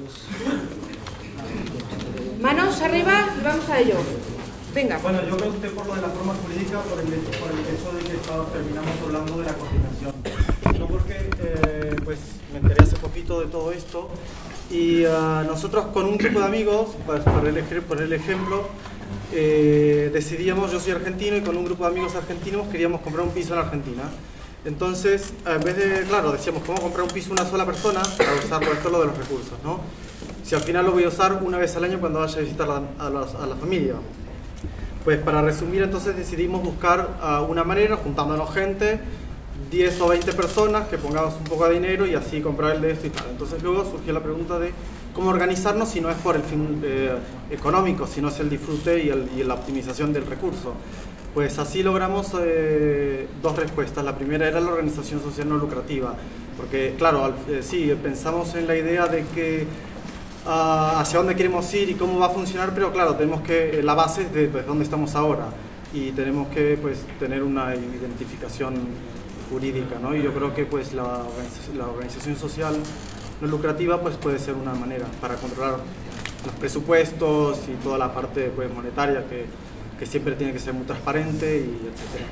Manos arriba y vamos a ello. Venga. Bueno, yo pregunté por lo de la forma jurídica por el hecho de que terminamos hablando de la coordinación. Yo porque pues me enteré hace poquito de todo esto y nosotros con un grupo de amigos, por el ejemplo, decidíamos, yo soy argentino y con un grupo de amigos argentinos queríamos comprar un piso en Argentina. Entonces, en vez de, claro, decíamos, ¿cómo comprar un piso una sola persona para usarlo? Esto es lo de los recursos, ¿no? Si al final lo voy a usar una vez al año cuando vaya a visitar a la familia. Pues para resumir, entonces decidimos buscar una manera, juntándonos gente, 10 o 20 personas, que pongamos un poco de dinero y así comprar el de esto y tal. Entonces luego surgió la pregunta de cómo organizarnos si no es por el fin económico, si no es el disfrute y la optimización del recurso. Pues así logramos dos respuestas. La primera era la organización social no lucrativa, porque claro, sí, pensamos en la idea de que hacia dónde queremos ir y cómo va a funcionar, pero claro, tenemos que, la base es de pues, dónde estamos ahora y tenemos que pues, tener una identificación jurídica, ¿no? Y yo creo que pues, la organización social no lucrativa pues, puede ser una manera para controlar los presupuestos y toda la parte pues, monetaria que siempre tiene que ser muy transparente y etcétera.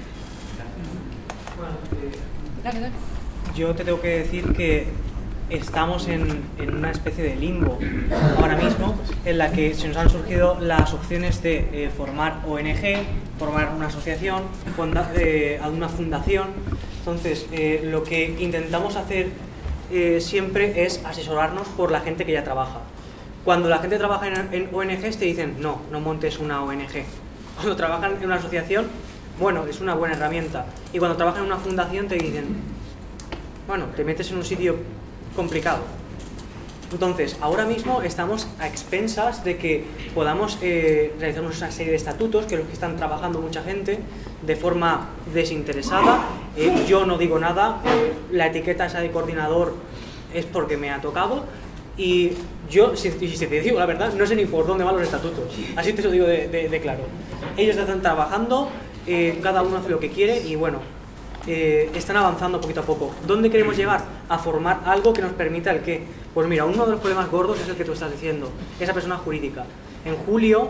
Bueno, yo te tengo que decir que estamos en una especie de limbo ahora mismo en la que se nos han surgido las opciones de formar ONG, formar una asociación, una fundación. Entonces, lo que intentamos hacer siempre es asesorarnos por la gente que ya trabaja. Cuando la gente trabaja en ONGs te dicen, no montes una ONG. Cuando trabajan en una asociación, bueno, es una buena herramienta. Y cuando trabajan en una fundación te dicen, bueno, te metes en un sitio complicado. Entonces, ahora mismo estamos a expensas de que podamos realizar una serie de estatutos, que es lo que están trabajando mucha gente, de forma desinteresada. Yo no digo nada, la etiqueta esa de coordinador es porque me ha tocado, y yo, si te digo la verdad, no sé ni por dónde van los estatutos, así te lo digo de claro. Ellos están trabajando, cada uno hace lo que quiere y bueno, están avanzando poquito a poco. ¿Dónde queremos llegar? A formar algo que nos permita el qué. Pues mira, uno de los problemas gordos es el que tú estás diciendo, esa persona jurídica. En julio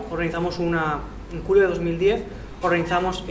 de 2010 organizamos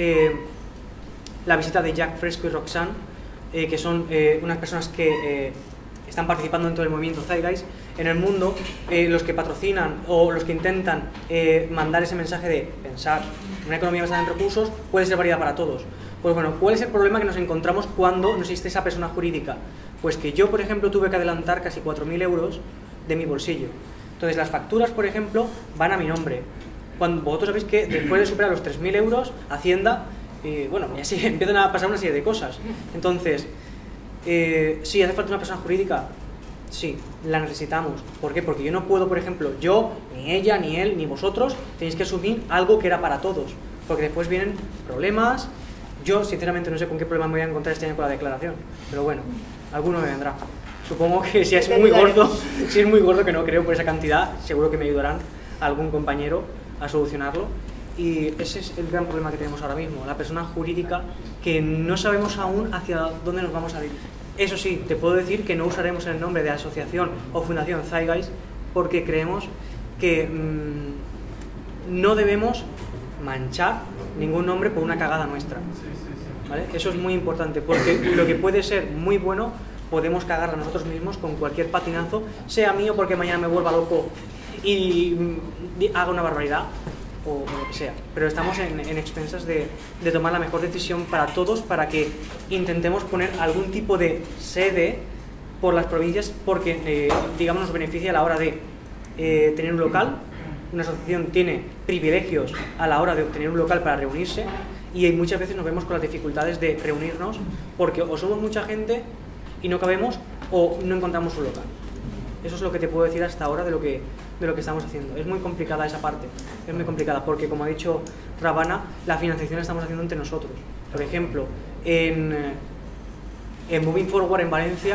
la visita de Jack Fresco y Roxanne, que son unas personas que están participando dentro del movimiento Zeitgeist en el mundo, los que patrocinan o los que intentan mandar ese mensaje de pensar una economía basada en recursos puede ser válida para todos. Pues bueno, ¿cuál es el problema que nos encontramos cuando no existe esa persona jurídica? Pues que yo, por ejemplo, tuve que adelantar casi 4.000 euros de mi bolsillo. Entonces las facturas, por ejemplo, van a mi nombre. Cuando vosotros sabéis que después de superar los 3.000 euros, Hacienda, bueno, y así empiezan a pasar una serie de cosas. Entonces, ¿sí hace falta una persona jurídica? Sí, la necesitamos. ¿Por qué? Porque yo no puedo, por ejemplo, yo, ni ella, ni él, ni vosotros, tenéis que asumir algo que era para todos. Porque después vienen problemas. Yo, sinceramente, no sé con qué problema me voy a encontrar este año con la declaración. Pero bueno, alguno me vendrá. Supongo que si es muy gordo, que no creo por esa cantidad, seguro que me ayudarán algún compañero a solucionarlo. Y ese es el gran problema que tenemos ahora mismo, la persona jurídica, que no sabemos aún hacia dónde nos vamos a ir. Eso sí, te puedo decir que no usaremos el nombre de asociación o fundación Zeitgeist porque creemos que no debemos manchar ningún nombre por una cagada nuestra. ¿Vale? Eso es muy importante, porque lo que puede ser muy bueno, podemos cagarla nosotros mismos con cualquier patinazo, sea mío porque mañana me vuelva loco y haga una barbaridad, o lo que sea. Pero estamos en expensas de tomar la mejor decisión para todos, para que intentemos poner algún tipo de sede por las provincias, porque digamos nos beneficia a la hora de tener un local. Una asociación tiene privilegios a la hora de obtener un local para reunirse, y muchas veces nos vemos con las dificultades de reunirnos porque o somos mucha gente y no cabemos, o no encontramos un local. Eso es lo que te puedo decir hasta ahora de lo que estamos haciendo. Es muy complicada esa parte, es muy complicada porque, como ha dicho Ravana, la financiación la estamos haciendo entre nosotros. Por ejemplo, en Moving Forward en Valencia,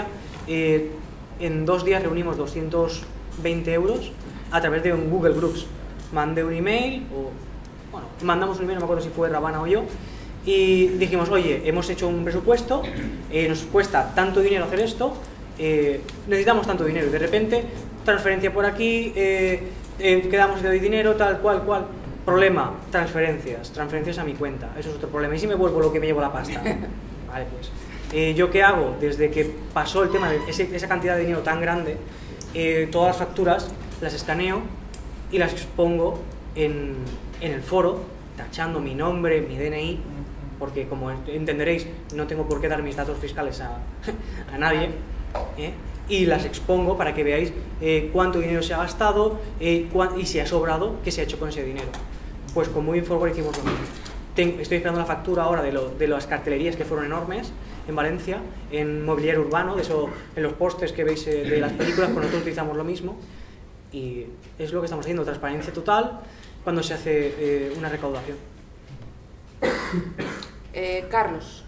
en 2 días reunimos 220 euros a través de un Google Groups. Mandé un email, mandamos un email, no me acuerdo si fue Ravana o yo, y dijimos, oye, hemos hecho un presupuesto, nos cuesta tanto dinero hacer esto, necesitamos tanto dinero, y de repente transferencia por aquí, quedamos y te doy dinero, tal cual. Problema, transferencias a mi cuenta, eso es otro problema. ¿Y si me vuelvo lo que me llevo la pasta? Vale, pues. ¿Yo qué hago? Desde que pasó el tema de esa cantidad de dinero tan grande, todas las facturas las escaneo y las expongo en el foro, tachando mi nombre, mi DNI, porque como entenderéis, no tengo por qué dar mis datos fiscales a nadie, y las expongo para que veáis cuánto dinero se ha gastado y si ha sobrado, qué se ha hecho con ese dinero. Pues con Moving4Work hicimos lo mismo. Estoy esperando la factura ahora de las cartelerías que fueron enormes en Valencia, en mobiliario urbano, en los pósters que veis de las películas, pues nosotros utilizamos lo mismo y es lo que estamos haciendo, transparencia total cuando se hace una recaudación. Carlos.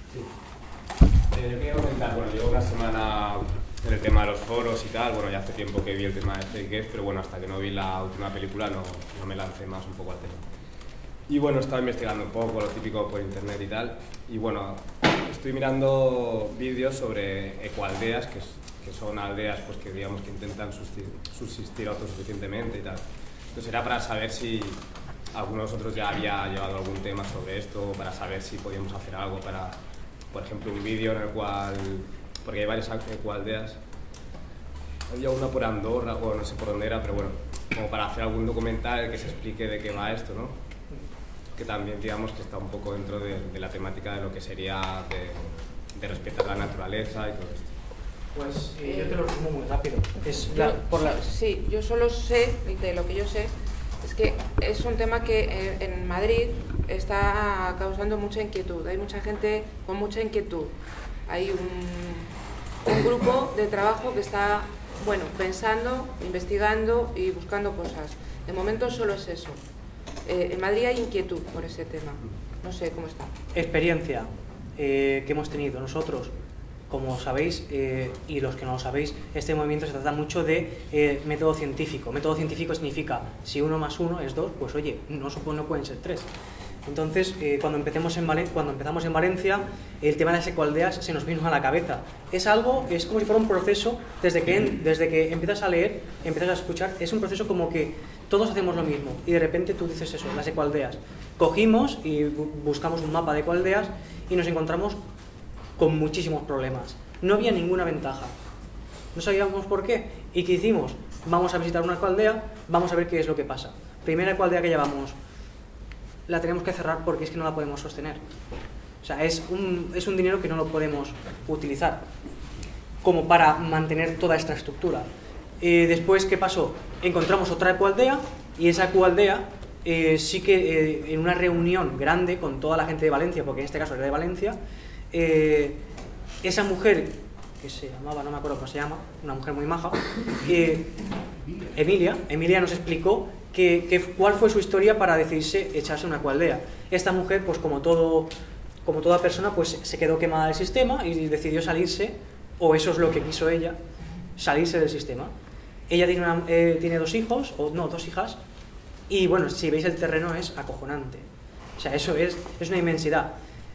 Sí. Yo quería comentar, bueno, llevo una semana en el tema de los foros y tal, bueno, ya hace tiempo que vi el tema de Fake, pero bueno, hasta que no vi la última película no me lancé más un poco al tema. Y bueno, estaba investigando un poco, lo típico por internet y tal, y bueno, estoy mirando vídeos sobre ecoaldeas, que son aldeas pues que digamos que intentan subsistir autosuficientemente y tal. Entonces era para saber si alguno de vosotros ya había llevado algún tema sobre esto, para saber si podíamos hacer algo para, por ejemplo, un vídeo en el cual, porque hay varias ecoaldeas, había una por Andorra, o no sé por dónde era, pero bueno, como para hacer algún documental que se explique de qué va esto, ¿no? Que también digamos que está un poco dentro de la temática de lo que sería de respetar la naturaleza y todo esto. Pues yo te lo resumo muy rápido. Sí, yo solo sé, de lo que yo sé, es que es un tema que en Madrid está causando mucha inquietud. Hay mucha gente con mucha inquietud. Hay un grupo de trabajo que está, bueno, pensando, investigando y buscando cosas. De momento solo es eso. En Madrid hay inquietud por ese tema. No sé cómo está. Experiencia que hemos tenido nosotros. Como sabéis, y los que no lo sabéis, este movimiento se trata mucho de método científico. Método científico significa, si 1 más 1 es 2, pues oye, no pueden ser 3. Entonces, cuando empezamos en Valencia, el tema de las ecoaldeas se nos vino a la cabeza. Es como si fuera un proceso, desde que empiezas a leer, empiezas a escuchar, es un proceso como que todos hacemos lo mismo, y de repente tú dices eso, las ecoaldeas. Cogimos y buscamos un mapa de ecoaldeas y nos encontramos con muchísimos problemas. No había ninguna ventaja. No sabíamos por qué. ¿Y qué hicimos? Vamos a visitar una ecoaldea, vamos a ver qué es lo que pasa. Primera ecoaldea que llevamos, la tenemos que cerrar porque es que no la podemos sostener. O sea, es un dinero que no lo podemos utilizar como para mantener toda esta estructura. Después, ¿qué pasó? Encontramos otra ecoaldea y esa ecoaldea sí que en una reunión grande con toda la gente de Valencia, porque en este caso era de Valencia, esa mujer que se llamaba, no me acuerdo cómo se llama, una mujer muy maja, Emilia nos explicó cuál fue su historia para decidirse echarse una ecoaldea. Esta mujer, pues como toda persona, pues se quedó quemada del sistema y decidió salirse, o eso es lo que quiso ella, salirse del sistema. Ella tiene 2 hijos, o no, 2 hijas, y bueno, si veis el terreno es acojonante. O sea, eso es una inmensidad.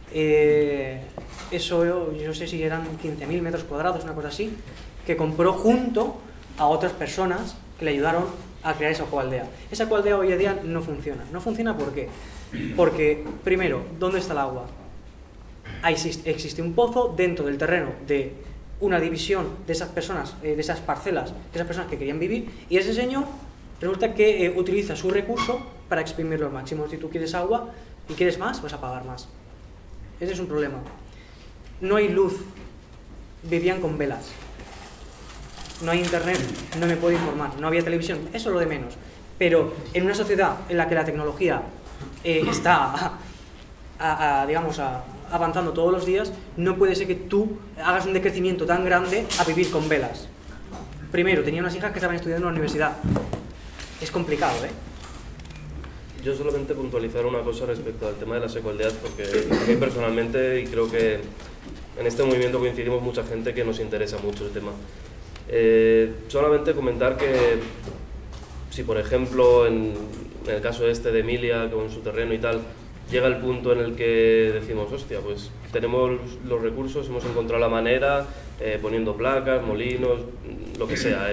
Eso yo no sé si eran 15.000 metros cuadrados, una cosa así, que compró junto a otras personas que le ayudaron a crear esa ecoaldea. Esa ecoaldea hoy en día no funciona. ¿No funciona por qué? Porque, primero, ¿dónde está el agua? Existe un pozo dentro del terreno de una división de esas personas, de esas parcelas, de esas personas que querían vivir, y ese señor resulta que utiliza su recurso para exprimirlo al máximo. Si tú quieres agua y quieres más, vas a pagar más. Ese es un problema. No hay luz, vivían con velas. No hay internet, no me puedo informar, no había televisión, eso es lo de menos. Pero en una sociedad en la que la tecnología está, digamos, avanzando todos los días, no puede ser que tú hagas un decrecimiento tan grande a vivir con velas. Primero, tenía unas hijas que estaban estudiando en la universidad. Es complicado, ¿eh? Yo solamente puntualizar una cosa respecto al tema de las ecoaldeas, porque a mí personalmente, y creo que en este movimiento coincidimos mucha gente que nos interesa mucho el tema. Solamente comentar que si por ejemplo en el caso este de Emilia con su terreno y tal, llega el punto en el que decimos, hostia, pues tenemos los recursos, hemos encontrado la manera, poniendo placas, molinos, lo que sea,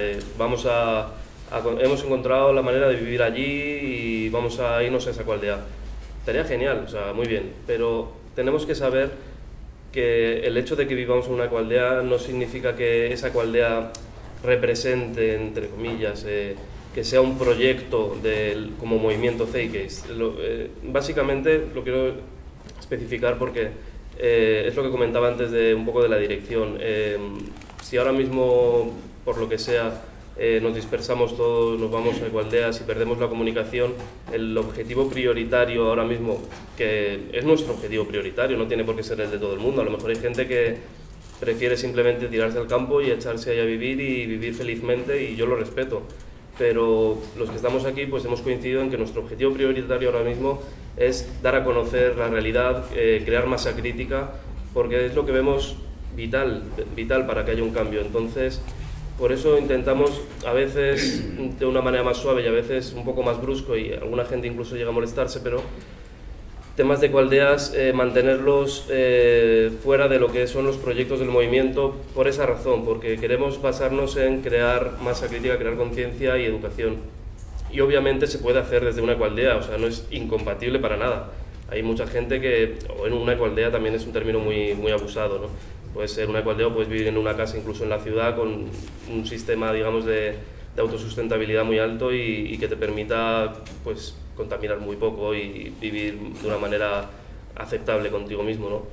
hemos encontrado la manera de vivir allí y vamos a irnos a esa aldea. Estaría genial, o sea, muy bien, pero tenemos que saber que el hecho de que vivamos en una ecoaldea no significa que esa ecoaldea represente, entre comillas, que sea un proyecto como movimiento Zeitgeist. Básicamente lo quiero especificar porque es lo que comentaba antes de un poco de la dirección. Si ahora mismo, por lo que sea, nos dispersamos todos, nos vamos a ecoaldeas y perdemos la comunicación, el objetivo prioritario ahora mismo, que es nuestro objetivo prioritario, no tiene por qué ser el de todo el mundo, a lo mejor hay gente que prefiere simplemente tirarse al campo y echarse ahí a vivir y vivir felizmente, y yo lo respeto, pero los que estamos aquí pues hemos coincidido en que nuestro objetivo prioritario ahora mismo es dar a conocer la realidad, crear masa crítica, porque es lo que vemos vital para que haya un cambio. Entonces, por eso intentamos a veces de una manera más suave y a veces un poco más brusco, y alguna gente incluso llega a molestarse, pero temas de ecoaldeas, mantenerlos fuera de lo que son los proyectos del movimiento, por esa razón, porque queremos basarnos en crear masa crítica, crear conciencia y educación. Y obviamente se puede hacer desde una ecoaldea, o sea, no es incompatible para nada. Hay mucha gente que, o en una ecoaldea también es un término muy abusado, ¿no? Puede ser una ecoaldea o puedes vivir en una casa incluso en la ciudad con un sistema, digamos, de autosustentabilidad muy alto y que te permita, pues, contaminar muy poco y vivir de una manera aceptable contigo mismo, ¿no?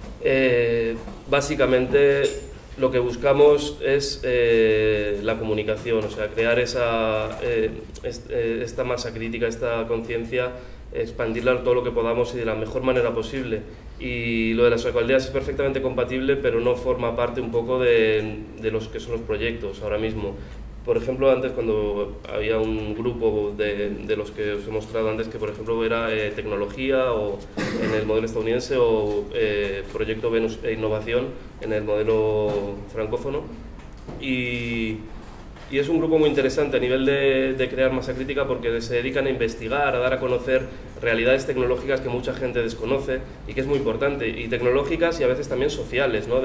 Básicamente lo que buscamos es la comunicación, o sea, crear esta masa crítica, esta conciencia, expandirla todo lo que podamos y de la mejor manera posible. Y lo de las ecoaldeas es perfectamente compatible, pero no forma parte un poco de los que son los proyectos ahora mismo. Por ejemplo, antes cuando había un grupo de los que os he mostrado antes, que por ejemplo era tecnología o en el modelo estadounidense, o proyecto Venus e innovación en el modelo francófono, y es un grupo muy interesante a nivel de crear masa crítica, porque se dedican a investigar, a dar a conocer realidades tecnológicas que mucha gente desconoce y que es muy importante, y tecnológicas y a veces también sociales, ¿no?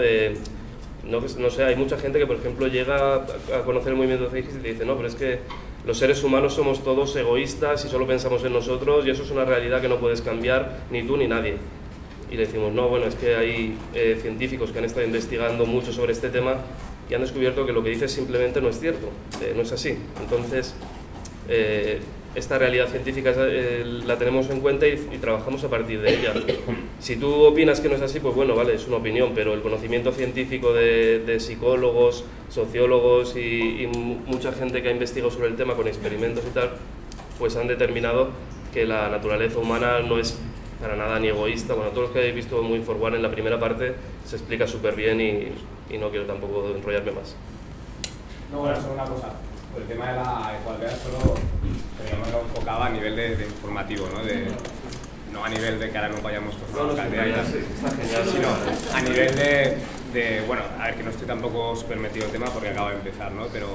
No sé, hay mucha gente que, por ejemplo, llega a conocer el movimiento Zeitgeist y te dice, no, pero es que los seres humanos somos todos egoístas y solo pensamos en nosotros, y eso es una realidad que no puedes cambiar ni tú ni nadie. Y le decimos, no, bueno, es que hay científicos que han estado investigando mucho sobre este tema y han descubierto que lo que dices simplemente no es cierto, no es así. Entonces, esta realidad científica la tenemos en cuenta y trabajamos a partir de ella. Si tú opinas que no es así, pues bueno, vale, es una opinión, pero el conocimiento científico de psicólogos, sociólogos y mucha gente que ha investigado sobre el tema con experimentos y tal, pues han determinado que la naturaleza humana no es para nada ni egoísta. Bueno, todos los que habéis visto Muy For One en la primera parte se explica súper bien y no quiero tampoco enrollarme más. No, bueno, solo una cosa. El tema de la ecoaldea solo lo enfocaba a nivel de informativo, ¿no? No a nivel de que ahora no vayamos todos a la aldea y tal, sino a nivel de, bueno, a ver, que no estoy tampoco súper metido en el tema porque acabo de empezar, ¿no? Pero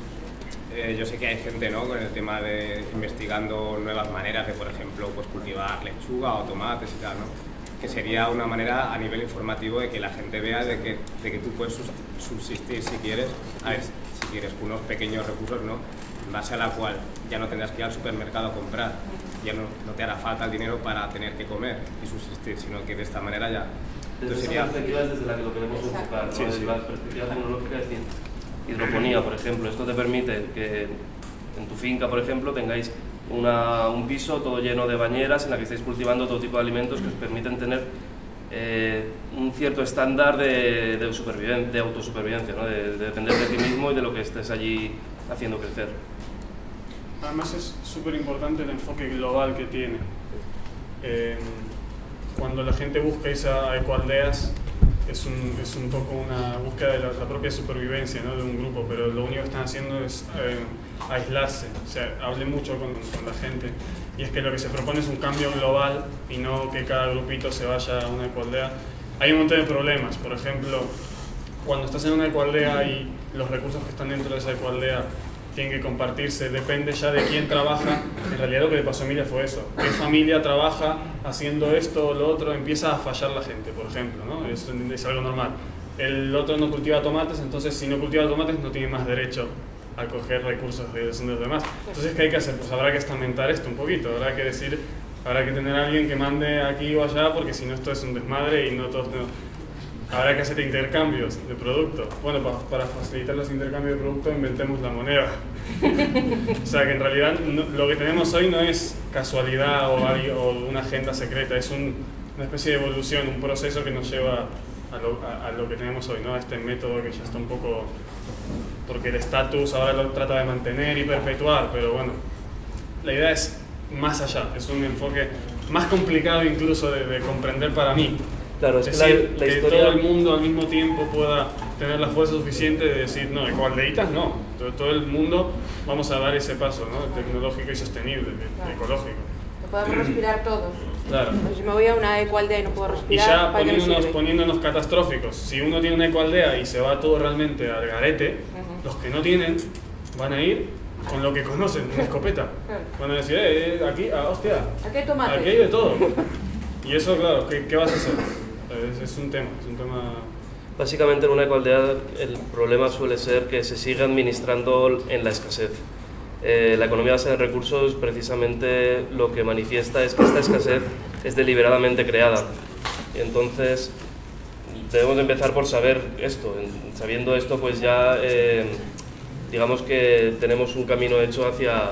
yo sé que hay gente, ¿no?, con el tema de investigando nuevas maneras de, por ejemplo, pues cultivar lechuga o tomates y tal, ¿no? Que sería una manera a nivel informativo de que la gente vea de que tú puedes subsistir si quieres, a ver, si quieres unos pequeños recursos, ¿no?, en base a la cual ya no tendrás que ir al supermercado a comprar, ya no te hará falta el dinero para tener que comer y subsistir, sino que de esta manera ya... Desde esa perspectiva es desde la que lo queremos enfocar, ¿no? Sí, desde sí. la perspectiva tecnológica, es decir, hidroponía, por ejemplo. Esto te permite que en tu finca, por ejemplo, tengáis un piso todo lleno de bañeras en la que estáis cultivando todo tipo de alimentos que os permiten tener un cierto estándar de autosupervivencia, ¿no? De depender de ti mismo y de lo que estés allí haciendo crecer. Además es súper importante el enfoque global que tiene. Cuando la gente busca esa ecoaldeas, es un poco una búsqueda de la propia supervivencia, ¿no?, de un grupo, pero lo único que están haciendo es aislarse. O sea, hablé mucho con la gente, y es que lo que se propone es un cambio global y no que cada grupito se vaya a una ecoaldea. Hay un montón de problemas. Por ejemplo, cuando estás en una ecoaldea y los recursos que están dentro de esa ecoaldea tienen que compartirse, depende ya de quién trabaja. En realidad lo que le pasó a Emilia fue eso. ¿Qué familia trabaja haciendo esto o lo otro? Empieza a fallar la gente, por ejemplo, ¿no? Eso es algo normal. El otro no cultiva tomates, entonces si no cultiva tomates no tiene más derecho a coger recursos de los demás. Entonces, ¿qué hay que hacer? Pues habrá que estamentar esto un poquito, habrá que decir, habrá que tener a alguien que mande aquí o allá, porque si no esto es un desmadre y no todos tenemos... Habrá que hacer intercambios de producto. Bueno, para facilitar los intercambios de producto inventemos la moneda. O sea que en realidad lo que tenemos hoy no es casualidad o una agenda secreta, es una especie de evolución, un proceso que nos lleva a lo que tenemos hoy, ¿no? A este método que ya está un poco... Porque el estatus ahora lo trata de mantener y perpetuar, pero bueno, la idea es más allá, es un enfoque más complicado incluso de comprender para mí. Claro, es decir, la historia... que todo el mundo al mismo tiempo pueda tener la fuerza suficiente de decir, no, ecoaldeitas no, todo el mundo vamos a dar ese paso, ¿no? Tecnológico y sostenible, ecológico. Lo podemos respirar todos. Claro. Pues si me voy a una ecoaldea y no puedo respirar, y ya poniéndonos catastróficos, si uno tiene una ecoaldea y se va todo realmente al garete, los que no tienen van a ir con lo que conocen, una escopeta. Van a decir, aquí, hostia, aquí hay tomate. Aquí hay de todo. Y eso, claro, ¿qué vas a hacer? Es un tema. Básicamente en una ecoaldea el problema suele ser que se sigue administrando en la escasez. La economía basada en recursos precisamente lo que manifiesta es que esta escasez es deliberadamente creada. Y entonces debemos de empezar por saber esto. Sabiendo esto, pues ya digamos que tenemos un camino hecho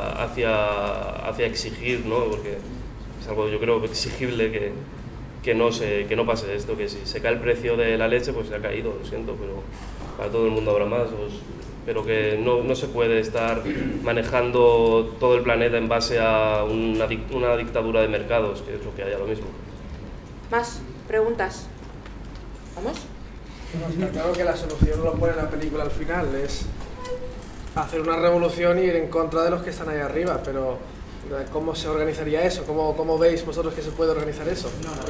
hacia exigir, ¿no? Porque es algo, yo creo, exigible que no pase esto, que si se cae el precio de la leche, pues se ha caído, lo siento, pero para todo el mundo habrá más. Pero que no se puede estar manejando todo el planeta en base a una dictadura de mercados, que es lo que hay ahora mismo. ¿Más preguntas? ¿Vamos? No, está claro que la solución lo pone en la película al final, es hacer una revolución y ir en contra de los que están ahí arriba, pero ¿cómo se organizaría eso? ¿Cómo veis vosotros que se puede organizar eso?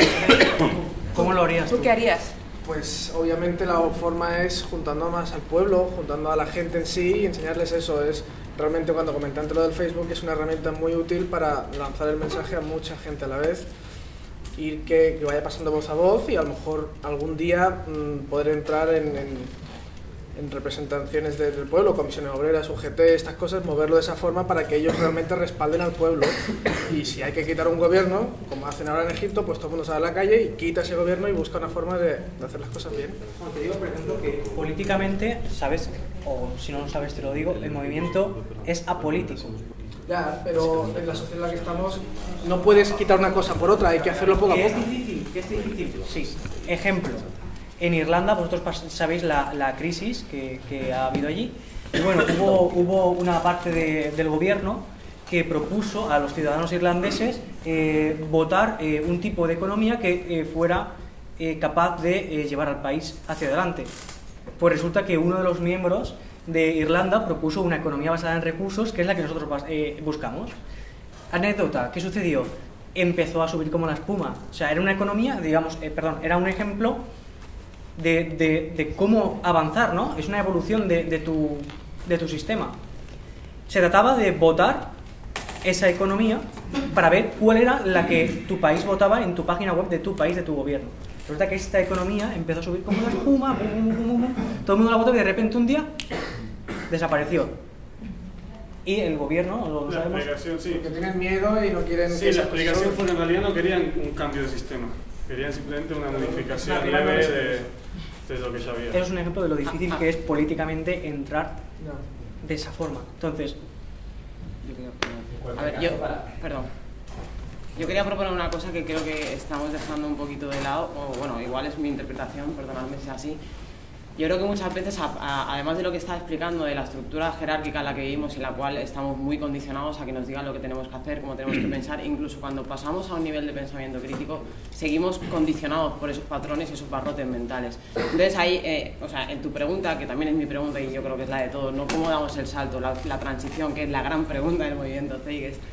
¿Cómo lo harías tú? ¿Tú qué harías? Pues obviamente la forma es juntando más al pueblo, juntando a la gente en sí y enseñarles eso. Es realmente, cuando comenté antes lo del Facebook, es una herramienta muy útil para lanzar el mensaje a mucha gente a la vez, y que vaya pasando voz a voz, y a lo mejor algún día poder entrar en representaciones del pueblo, comisiones obreras, UGT, estas cosas, moverlo de esa forma para que ellos realmente respalden al pueblo. Y si hay que quitar un gobierno, como hacen ahora en Egipto, pues todo el mundo sale a la calle y quita ese gobierno y busca una forma de hacer las cosas bien. Como te digo, por ejemplo, que políticamente, ¿sabes? O si no lo sabes te lo digo, el movimiento es apolítico. Ya, pero en la sociedad en la que estamos no puedes quitar una cosa por otra, hay que hacerlo poco a poco. ¿Que es difícil? ¿Que es difícil? Sí. Ejemplo. En Irlanda, vosotros sabéis la crisis que ha habido allí. Y bueno, hubo una parte del gobierno que propuso a los ciudadanos irlandeses votar un tipo de economía que fuera capaz de llevar al país hacia adelante. Pues resulta que uno de los miembros de Irlanda propuso una economía basada en recursos, que es la que nosotros buscamos. Anécdota, ¿qué sucedió? Empezó a subir como la espuma. O sea, era una economía, digamos, era un ejemplo de cómo avanzar, ¿no? Es una evolución de tu sistema. Se trataba de votar esa economía para ver cuál era la que tu país votaba en tu página web de tu país, de tu gobierno. Resulta que esta economía empezó a subir como la espuma, todo el mundo la votó y de repente un día desapareció. Y el gobierno, lo sabemos... La explicación, sí. Porque tienen miedo y no quieren... Sí, la explicación fue que en realidad no querían un cambio de sistema. Querían simplemente una modificación leve de lo que ya había. Eso es un ejemplo de lo difícil que es políticamente entrar de esa forma. Entonces... A ver, yo quería proponer una cosa que creo que estamos dejando un poquito de lado, o bueno, igual es mi interpretación, perdonadme si es así. Yo creo que muchas veces, además de lo que está explicando, de la estructura jerárquica en la que vivimos, en la cual estamos muy condicionados a que nos digan lo que tenemos que hacer, cómo tenemos que pensar, incluso cuando pasamos a un nivel de pensamiento crítico, seguimos condicionados por esos patrones y esos barrotes mentales. Entonces ahí, o sea, en tu pregunta, que también es mi pregunta y yo creo que es la de todos, ¿no? ¿Cómo damos el salto, la transición, que es la gran pregunta del movimiento Zeitgeist?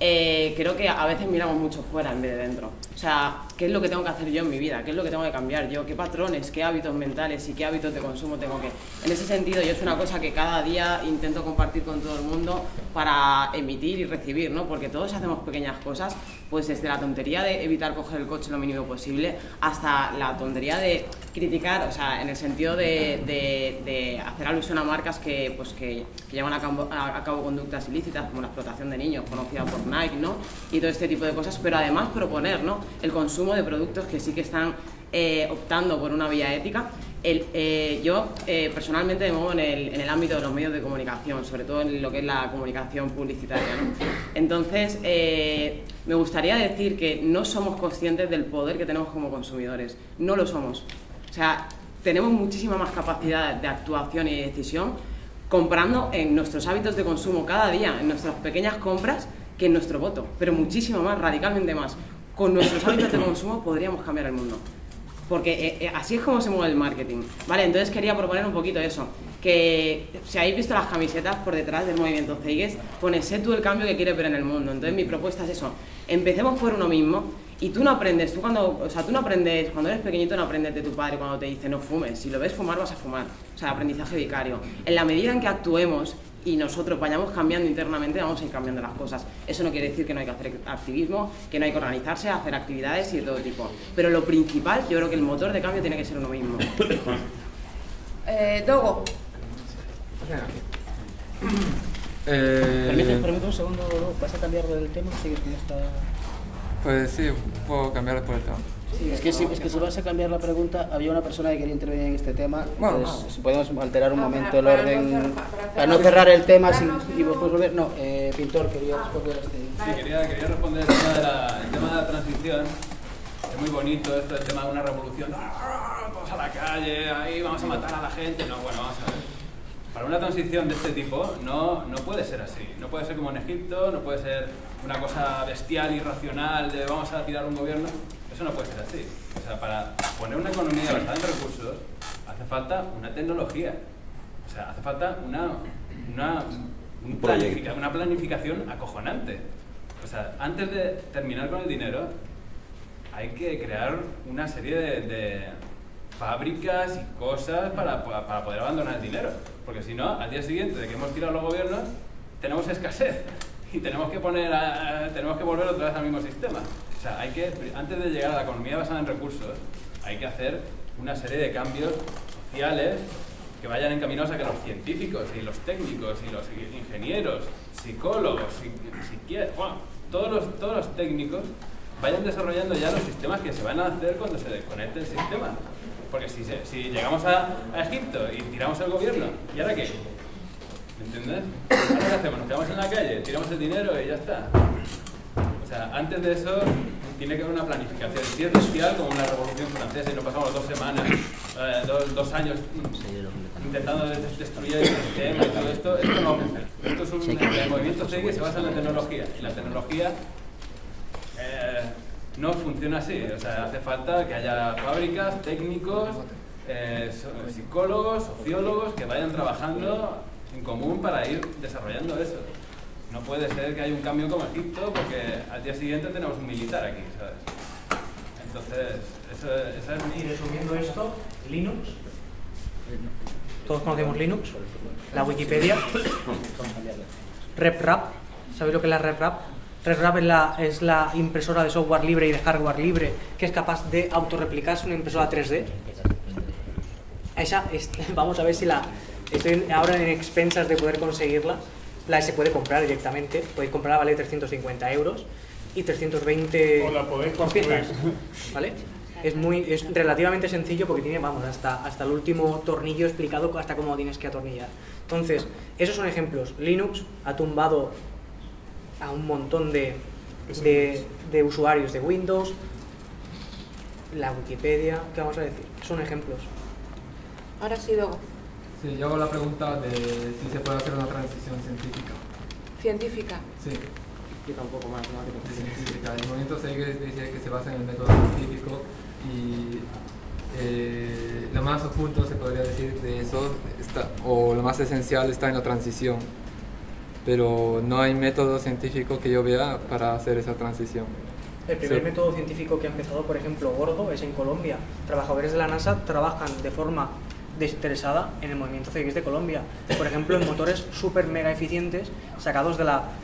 creo que a veces miramos mucho fuera en vez de dentro. O sea, ¿qué es lo que tengo que hacer yo en mi vida? ¿Qué es lo que tengo que cambiar yo? ¿Qué patrones, qué hábitos mentales y qué hábitos de consumo tengo que...? En ese sentido, yo es una cosa que cada día intento compartir con todo el mundo para emitir y recibir, ¿no? Porque todos hacemos pequeñas cosas, pues desde la tontería de evitar coger el coche lo mínimo posible hasta la tontería de criticar, o sea, en el sentido de hacer alusión a marcas que llevan a cabo conductas ilícitas como la explotación de niños, conocida por Nike, ¿no? Y todo este tipo de cosas, pero además proponer, ¿no?, el consumo de productos que sí que están optando por una vía ética. Yo personalmente me muevo en el ámbito de los medios de comunicación, sobre todo en lo que es la comunicación publicitaria, ¿no? Entonces, me gustaría decir que no somos conscientes del poder que tenemos como consumidores, no lo somos. O sea, tenemos muchísima más capacidad de actuación y de decisión comprando en nuestros hábitos de consumo cada día, en nuestras pequeñas compras, que en nuestro voto, pero muchísimo más, radicalmente más. Con nuestros hábitos de consumo podríamos cambiar el mundo. Porque así es como se mueve el marketing, ¿vale? Entonces quería proponer un poquito eso, que si habéis visto las camisetas por detrás del movimiento CEIGES, pone sé tú el cambio que quieres ver en el mundo. Entonces mi propuesta es eso, empecemos por uno mismo y tú no aprendes, cuando eres pequeñito no aprendes de tu padre cuando te dice no fumes, si lo ves fumar vas a fumar, o sea, aprendizaje vicario. En la medida en que actuemos y nosotros vayamos cambiando internamente, vamos a ir cambiando las cosas. Eso no quiere decir que no hay que hacer activismo, que no hay que organizarse, hacer actividades y de todo tipo. Pero lo principal, yo creo que el motor de cambio tiene que ser uno mismo. Dogo. Permíteme un segundo, ¿vas a cambiar del tema? ¿Sigues con esta...? Pues sí, puedo cambiar por el tema. Sí, es que si vas a cambiar la pregunta, había una persona que quería intervenir en este tema, bueno, entonces si podemos alterar un momento el orden para no cerrar el tema y después volver. No, Pintor quería responder a este. Sí, quería responder el tema de la transición. Es muy bonito esto, el tema de una revolución. Vamos a la calle, ahí vamos a matar a la gente. No, bueno, vamos a ver. Para una transición de este tipo no puede ser así. No puede ser como en Egipto, no puede ser una cosa bestial, irracional, de vamos a tirar un gobierno. Eso no puede ser así. O sea, para poner una economía basada en recursos hace falta una tecnología. O sea, hace falta una planificación acojonante. O sea, antes de terminar con el dinero, hay que crear una serie de fábricas y cosas para poder abandonar el dinero. Porque si no, al día siguiente de que hemos tirado los gobiernos, tenemos escasez y tenemos que volver otra vez al mismo sistema. O sea, antes de llegar a la economía basada en recursos, hay que hacer una serie de cambios sociales que vayan encaminados a que los científicos y los técnicos y los ingenieros, psicólogos, bueno, todos los técnicos vayan desarrollando ya los sistemas que se van a hacer cuando se desconecte el sistema. Porque si llegamos a Egipto y tiramos el gobierno, ¿y ahora qué? ¿Me entiendes? ¿Ahora qué hacemos? Nos quedamos en la calle, tiramos el dinero y ya está. O sea, antes de eso tiene que haber una planificación. Si es bestial como una revolución francesa y nos pasamos 2 semanas, 2 años intentando destruir el sistema y todo esto no va a funcionar. Esto es el movimiento CEIGES que se basa en la tecnología y la tecnología no funciona así. O sea, hace falta que haya fábricas, técnicos, psicólogos, sociólogos que vayan trabajando en común para ir desarrollando eso. No puede ser que haya un cambio como Egipto porque al día siguiente tenemos un militar aquí, ¿sabes? Entonces, esa es mi... Y resumiendo esto, Linux, todos conocemos Linux, la Wikipedia, RepRap, ¿sabéis lo que es la RepRap? RepRap es la impresora de software libre y de hardware libre que es capaz de autorreplicarse una impresora 3D. Esa vamos a ver si estoy ahora en expensas de poder conseguirla. Se puede comprar directamente, podéis comprarla, vale 350 euros y 320 por piezas, ¿vale? Es relativamente sencillo porque tiene, vamos, hasta el último tornillo explicado hasta cómo tienes que atornillar. Entonces, esos son ejemplos. Linux ha tumbado a un montón de usuarios de Windows, la Wikipedia, ¿qué vamos a decir? Son ejemplos. Ahora sí, Dogo. Sí, yo hago la pregunta de si se puede hacer una transición científica. ¿Científica? Sí. Explica un poco más, ¿no? Científica. El movimiento CEIGES dice que se basa en el método científico y lo más oculto, se podría decir, de eso, o lo más esencial está en la transición. pero no hay método científico que yo vea para hacer esa transición. El primer método científico que ha empezado, por ejemplo, gordo, es en Colombia. Trabajadores de la NASA trabajan de forma desinteresada en el movimiento CX de Colombia. Por ejemplo, en motores súper mega eficientes sacados de la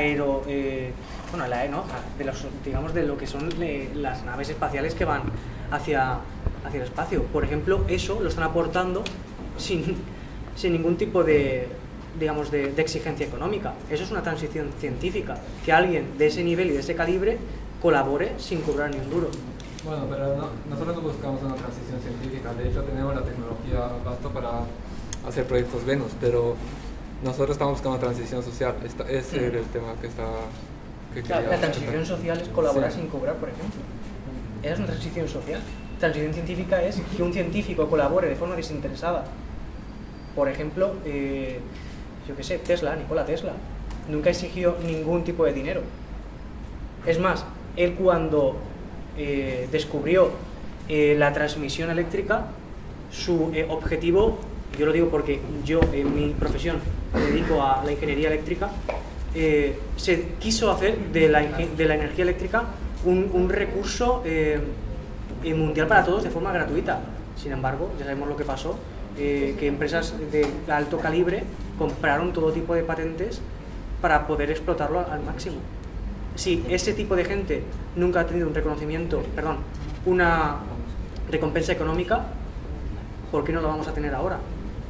digamos de lo que son las naves espaciales que van hacia el espacio. Por ejemplo, eso lo están aportando sin ningún tipo de exigencia económica. Eso es una transición científica, que alguien de ese nivel y de ese calibre colabore sin cobrar ni un duro. Bueno, pero nosotros no buscamos una transición científica, de hecho tenemos la tecnología basta para hacer proyectos Venus, pero nosotros estamos buscando transición social. Ese es el tema que la transición social es colaborar sin cobrar, por ejemplo. Esa es una transición social. Transición científica es que un científico colabore de forma desinteresada. Por ejemplo, yo qué sé, Nikola Tesla, nunca exigió ningún tipo de dinero. Es más, él cuando descubrió la transmisión eléctrica, su objetivo, yo lo digo porque yo en mi profesión me dedico a la ingeniería eléctrica, se quiso hacer de la energía eléctrica un recurso mundial para todos de forma gratuita. Sin embargo, ya sabemos lo que pasó, que empresas de alto calibre compraron todo tipo de patentes para poder explotarlo al máximo. Si ese tipo de gente nunca ha tenido una recompensa económica, ¿por qué no lo vamos a tener ahora?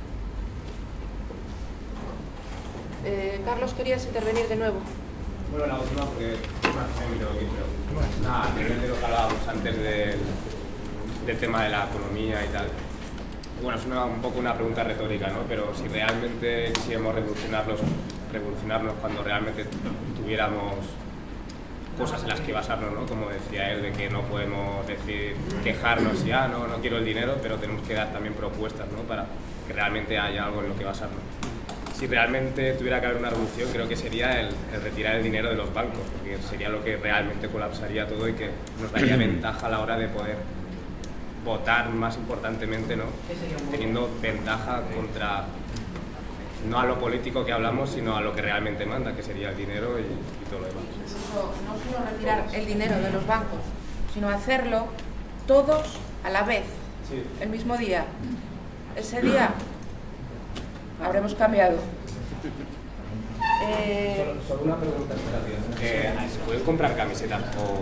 Carlos, ¿querías intervenir de nuevo? Bueno, la última porque de lo que hablábamos antes del tema de la economía y tal. Bueno, es un poco una pregunta retórica, ¿no? Pero si realmente quisiéramos revolucionarnos cuando realmente tuviéramos cosas en las que basarnos, ¿no? Como decía él, de que no podemos decir, quejarnos y no quiero el dinero, pero tenemos que dar también propuestas, ¿no? Para que realmente haya algo en lo que basarnos. Si realmente tuviera que haber una revolución, creo que sería el retirar el dinero de los bancos, porque sería lo que realmente colapsaría todo y que nos daría ventaja a la hora de poder votar, más importantemente, ¿no? Teniendo ventaja contra, no a lo político que hablamos, sino a lo que realmente manda, que sería el dinero y todo lo demás. No solo retirar el dinero de los bancos, sino hacerlo todos a la vez, sí, el mismo día. Ese día habremos cambiado. Solo una pregunta, ¿se pueden comprar camisetas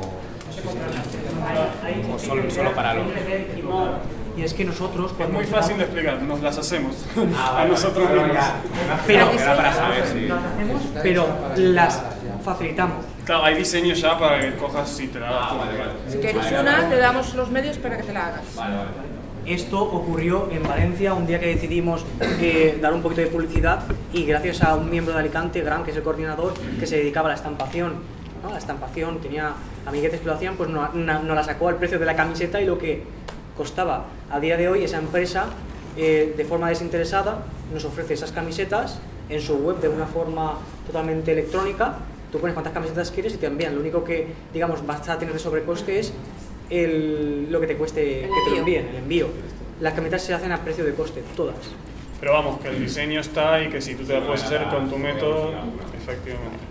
o solo para los...? Y es que nosotros... Es muy fácil de explicar, nos las hacemos a nosotros mismos. Pero era para saber si... Pero las facilitamos. Claro, hay diseños ya para que cojas y te la hagas. Si quieres una, te damos los medios para que te la hagas. Esto ocurrió en Valencia un día que decidimos dar un poquito de publicidad y gracias a un miembro de Alicante, Graham, que es el coordinador, que se dedicaba a la estampación, ¿no? La estampación, tenía amiguetes que lo hacían, pues no la sacó al precio de la camiseta y lo que costaba. A día de hoy esa empresa, de forma desinteresada, nos ofrece esas camisetas en su web de una forma totalmente electrónica. Tú pones cuántas camisetas quieres y te envían. Lo único que, digamos, vas a tener de sobrecoste es lo que te cueste que te lo envíen, el envío. Las camisetas se hacen a precio de coste, todas. Pero vamos, que el diseño está y que si tú te la puedes hacer con tu método, efectivamente.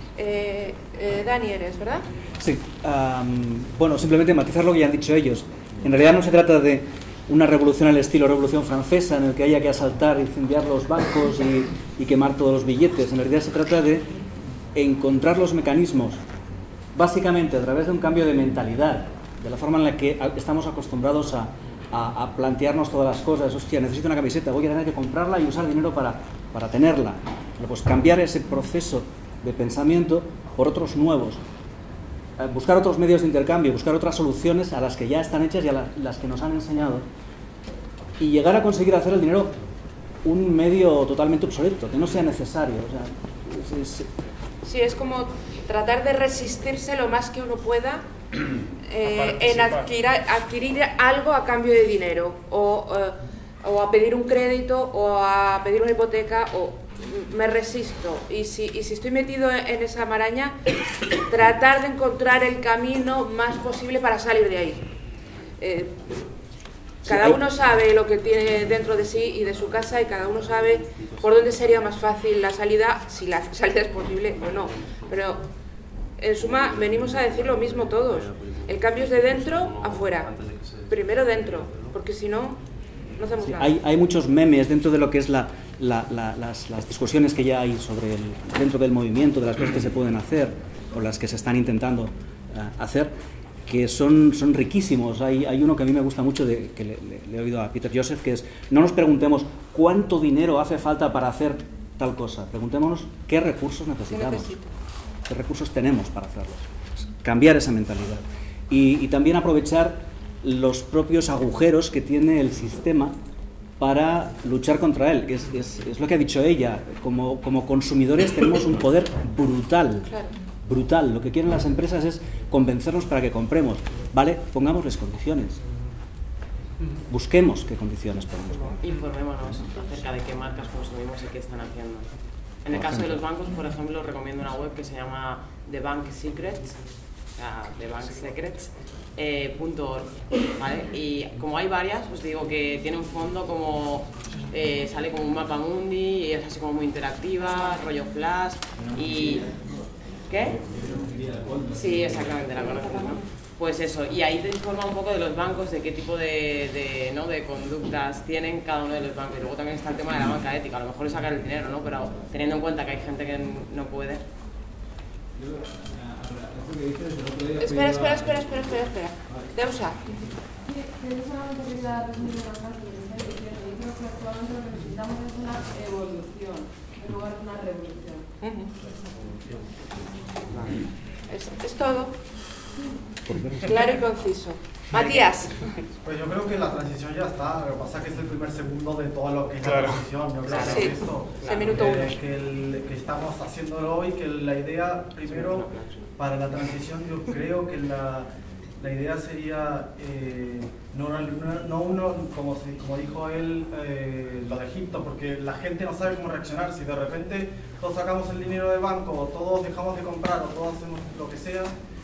Dani, eres, ¿verdad? Sí. Bueno, simplemente matizar lo que ya han dicho ellos. En realidad no se trata de una revolución al estilo Revolución Francesa, en el que haya que asaltar, incendiar los bancos y quemar todos los billetes. En realidad se trata de encontrar los mecanismos, básicamente a través de un cambio de mentalidad, de la forma en la que estamos acostumbrados a plantearnos todas las cosas. Hostia, necesito una camiseta, voy a tener que comprarla y usar dinero para tenerla. Bueno, pues cambiar ese proceso de pensamiento por otros nuevos. Buscar otros medios de intercambio, buscar otras soluciones a las que ya están hechas y a las que nos han enseñado. Y llegar a conseguir hacer el dinero un medio totalmente obsoleto, que no sea necesario. O sea, sí, es como tratar de resistirse lo más que uno pueda en adquirir algo a cambio de dinero, o a pedir un crédito, o a pedir una hipoteca, o me resisto. Y si estoy metido en esa maraña, tratar de encontrar el camino más posible para salir de ahí. Cada uno sabe lo que tiene dentro de sí y de su casa, y cada uno sabe por dónde sería más fácil la salida, si la salida es posible o no. Pero en suma venimos a decir lo mismo todos. El cambio es de dentro a fuera. Primero dentro, porque si no, no hacemos nada. Hay muchos memes dentro de lo que es las discusiones que ya hay sobre dentro del movimiento, de las cosas que se pueden hacer o las que se están intentando hacer, que son riquísimos. Hay uno que a mí me gusta mucho, que le he oído a Peter Joseph, que es: no nos preguntemos cuánto dinero hace falta para hacer tal cosa, preguntémonos qué recursos necesitamos, qué recursos tenemos para hacerlos. Cambiar esa mentalidad. Y también aprovechar los propios agujeros que tiene el sistema para luchar contra él, que es lo que ha dicho ella. Como consumidores tenemos un poder brutal. Claro. Brutal. Lo que quieren las empresas es convencernos para que compremos. Vale, pongámosles condiciones. Busquemos qué condiciones podemos poner. Informémonos acerca de qué marcas consumimos y qué están haciendo. En el caso de los bancos, por ejemplo, recomiendo una web que se llama The Bank Secrets, thebanksecrets.org, ¿vale? Y como hay varias, os digo que tiene un fondo como sale como un mapa mundi, y es así como muy interactiva, rollo flash y... ¿Qué? Sí, exactamente, la conoces, ¿no? Pues eso, y ahí te informa un poco de los bancos, de qué tipo de conductas tienen cada uno de los bancos. Y luego también está el tema de la banca ética, a lo mejor es sacar el dinero, ¿no? Pero teniendo en cuenta que hay gente que no puede. Espera. Deusa. Solamente quería resumir una frase que decía que yo creo que actualmente lo que necesitamos es una evolución en lugar de una revolución. Es todo. Claro y conciso. Matías. Pues yo creo que la transición ya está, lo que pasa es que es el primer segundo de todo lo que es la transición. Yo creo que es esto, que estamos haciéndolo hoy, que la idea, primero, para la transición, yo creo que la idea sería no uno, como dijo él, lo de Egipto, porque la gente no sabe cómo reaccionar. Si de repente todos sacamos el dinero del banco, o todos dejamos de comprar, o todos hacemos lo que sea,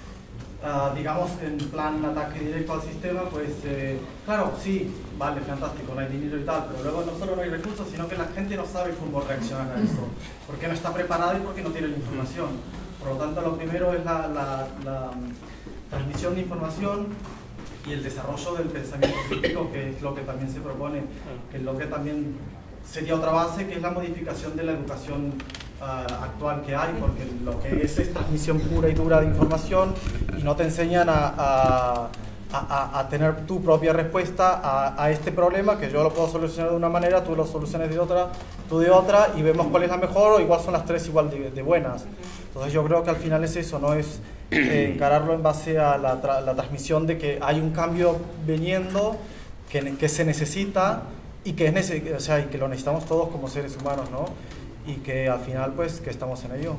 digamos en plan ataque directo al sistema, pues claro, sí, vale, fantástico, no hay dinero y tal, pero luego no solo no hay recursos, sino que la gente no sabe cómo reaccionar a eso, porque no está preparada y porque no tiene la información. Por lo tanto, lo primero es la transmisión de información y el desarrollo del pensamiento crítico, que es lo que también se propone, que es lo que también sería otra base, que es la modificación de la educación actual que hay, porque lo que es transmisión pura y dura de información, y no te enseñan a tener tu propia respuesta a este problema, que yo lo puedo solucionar de una manera, tú lo soluciones de otra, tú de otra, y vemos cuál es la mejor, o igual son las tres igual de buenas. Entonces yo creo que al final es eso, no es encararlo en base a la transmisión de que hay un cambio viniendo, que se necesita, y que o sea, y que lo necesitamos todos como seres humanos, ¿no? Y que al final pues que estamos en ello.